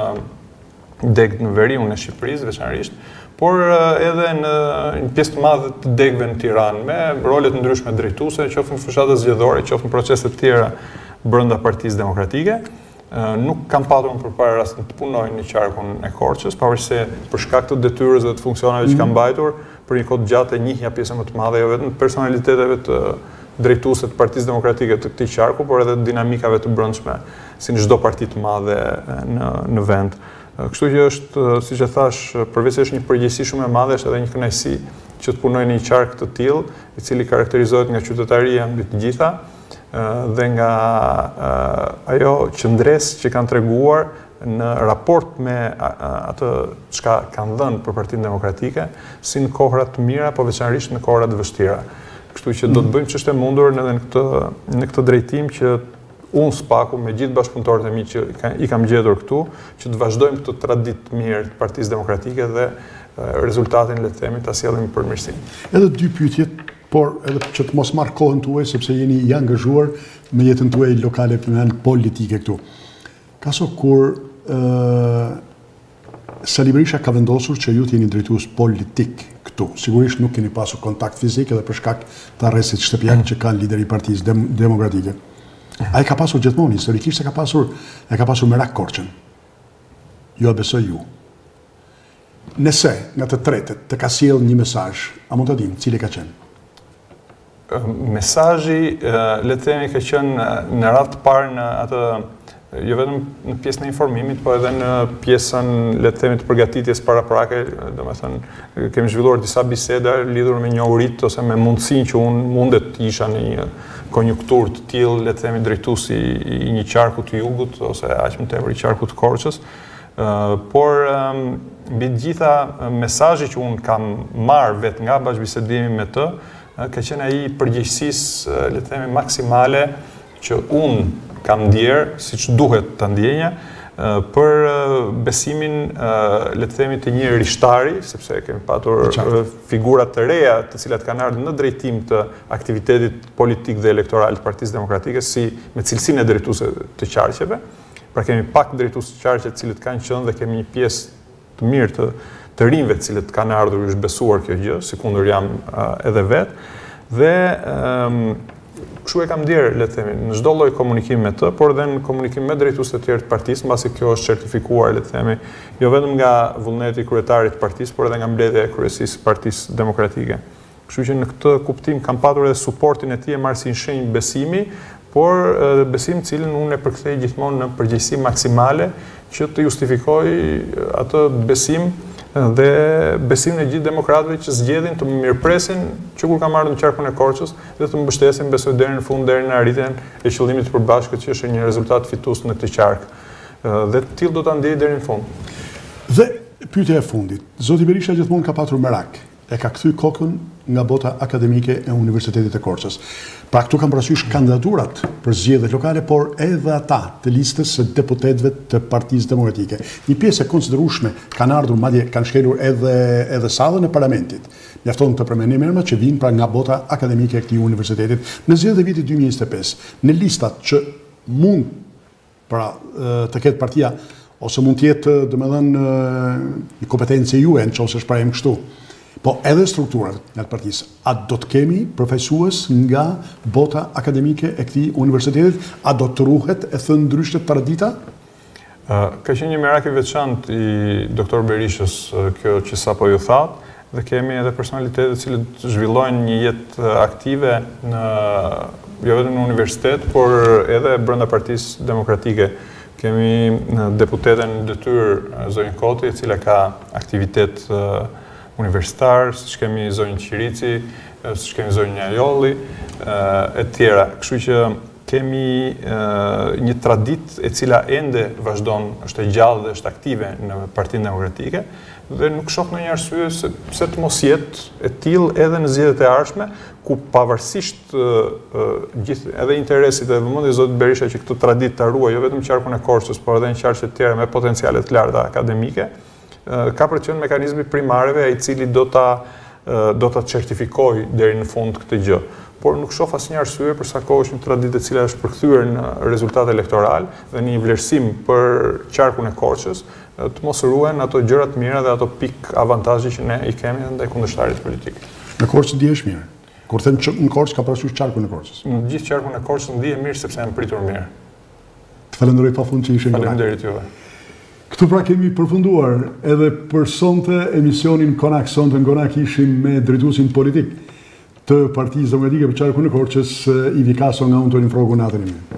B: degë në veriun e Shqipërisë veçanërisht, por edhe në një pjesë të madhe të degëve në Tiranë, me rolet ndryshme drejtuese, qoftë në fushatat zgjedhore, qoftë në procese të tjera brenda Partisë Demokratike. Nuk kam patur më përpara rastin të punoj në qarkun e Korçës, pavarësisht se për shkak të detyrës dhe të funksionave që kam mbajtur për një kohë të gjatë e njihja pjesën më të madhe jo vetëm personaliteteve të drejtuese të Partisë Demokratike të këtij qarku, por edhe dinamikave të brendshme, si në çdo parti të madhe në në vend. Kështu që është, siç e thash, përveç se është një përgjegjësi shumë e madhe, është edhe një kënaqësi që të punoj në një qark të tillë, i cili karakterizohet nga qytetaria mbi të gjitha dhe nga ajo qëndresë që kanë treguar në raport me atë çka kanë dhënë për Partinë Demokratike, si në kohërat të mira, po veçanërisht në kohërat të vështira. Kështu që do të bëjmë ç'është e mundur edhe në këtë në këtë drejtim që unë spaku me gjithë bashkëpunëtorët e mi që i kam gjetur këtu, që të vazhdojmë këtë traditë mirë të Partisë Demokratike dhe rezultatin, le të themi, ta sjellim për mirësinë.
A: Edhe dy pyetje por edhe që të mos marrë kohën tuaj, sepse jeni i angazhuar me jetën tuaj lokale politike këtu. Ka so kur uh, Sali Berisha ka vendosur që ju të jeni drejtues politik këtu. Sigurisht nuk keni pasur kontakt fizik edhe për shkak të arrestit shtëpiak që kanë lideri i Partisë Dem Demokratike. Ai ka pasur gjithmonë, historikisht e ka pasur, e ka pasur Merak Korçën. Ju e besoj ju. Nëse nga të tretët të ka sjell një mesazh, a mund ta dim cili ka qenë?
B: Mesazhi, le të themi, ka qenë në radhë të parë në atë, jo vetëm në pjesën e informimit, po edhe në pjesën, le të themi, të përgatitjes paraprake, domethënë kemi zhvilluar disa biseda lidhur me njohurit ose me mundësinë që unë mundet të isha në një konjunktur të tillë, le të themi, drejtuesi i një qarku të jugut ose aq më tepër i qarkut të Korçës. Por mbi të gjitha mesazhi që unë kam marrë vetë nga bashkëbisedimi me të, ka qenë ai përgjegjësisë, le të themi, maksimale që unë kam ndjerë, siç duhet ta ndjenja, për besimin, le të themi, të një rishtari, sepse kemi patur figura të reja të cilat kanë ardhur në drejtim të aktivitetit politik dhe elektoral të Partisë Demokratike, si me cilësinë e drejtuesve të qarqeve. Pra kemi pak drejtues të qarqe të cilët kanë qenë dhe kemi një pjesë të mirë të të rinjve të cilët kanë ardhur është besuar kjo gjë, sikundër jam edhe vetë, dhe kështu e kam ndjerë, le të themi, në çdo lloj komunikimi me të, por edhe në komunikim me drejtuesit e tjerë të partisë, mbasi kjo është certifikuar, le të themi, jo vetëm nga vullneti i kryetarit të partisë, por edhe nga mbledhja e kryesisë së Partisë Demokratike. Kështu që në këtë kuptim kam patur edhe suportin e tij e marrë si një shenjë besimi, por besim cilën unë e përkthej gjithmonë në përgjegjësi maksimale që të justifikoj atë besim dhe besimin e gjithë demokratëve që zgjedhin të më mirëpresin që kur kam ardhur në qarkun e Korçës dhe të më mbështesin besoj deri në fund, deri në arritjen e qëllimit të përbashkët që është një rezultat fitues në këtë qark. Dhe të tillë do ta ndjej deri në fund.
A: Dhe pyetja e fundit. Zoti Berisha gjithmonë ka patur merak. E ka kthy kokën nga bota akademike e Universitetit të Korçës. Pra këtu kam parasysh kandidaturat për zgjedhjet lokale, por edhe ata të listës së deputetëve të Partisë Demokratike. Një pjesë e konsiderueshme kanë ardhur, madje kanë shkelur edhe edhe sallën e parlamentit. Mjafton të përmendim emrat që vijnë pra nga bota akademike e këtij universitetit në zgjedhjet e vitit dy mijë e njëzet e pesë. Në listat që mund pra të ketë partia ose mund të jetë, domethënë, një kompetencë juaj nëse është pra em kështu. Po edhe strukturat nga të partisë, a do të kemi përfaqësues nga bota akademike e këtij universitetit, a do të ruhet e thënë ndryshe paradita?
B: Ka qenë një merak i veçantë i doktor Berishës kjo që sapo ju thatë, dhe kemi edhe personalitete të cilët zhvillojnë një jetë aktive në jo vetëm në universitet, por edhe brenda Partisë Demokratike. Kemi deputeten në detyrë zonjën Koti, e cila ka aktivitet universitar, siç kemi zonjën Qirici, siç kemi zonjën Ajolli, e tjera. Kështu që kemi një traditë e cila ende vazhdon, është e gjallë dhe është aktive në Partinë Demokratike, dhe nuk shoh ndonjë arsye pse të mos jetë e tillë edhe në zgjedhjet e ardhshme, ku pavarësisht gjithë edhe interesit dhe vëmendjes së zotit Berisha që këtë traditë ta ruajë jo vetëm qarkun e Korçës, por edhe në qarqe të tjera me potenciale të larta akademike, ka për qenë mekanizmi primareve ai i cili do ta do ta certifikojë deri në fund këtë gjë. Por nuk shoh asnjë arsye për sa kohë është një traditë e cila është përkthyer në rezultat elektoral dhe një vlerësim për qarkun e Korçës, të mos ruhen ato gjëra të mira dhe ato pik avantazhe që ne i kemi ndaj kundërshtarit politik.
A: Në Korçë ndihesh mirë. Kur them që në Korçë ka parasysh qarkun e Korçës.
B: Në gjithë qarkun e Korçës ndihem mirë sepse jam pritur mirë.
A: Të falenderoj pafund që ishe në
B: Faleminderit juve.
A: Këtu pra kemi përfunduar edhe për sonte emisionin Konak. Sonte në Konak ishim me drejtuesin politik të Partisë Demokratike për qarkun e Korçës, Ivi Kaso, nga unë Tonin Frogu, natën e mirë.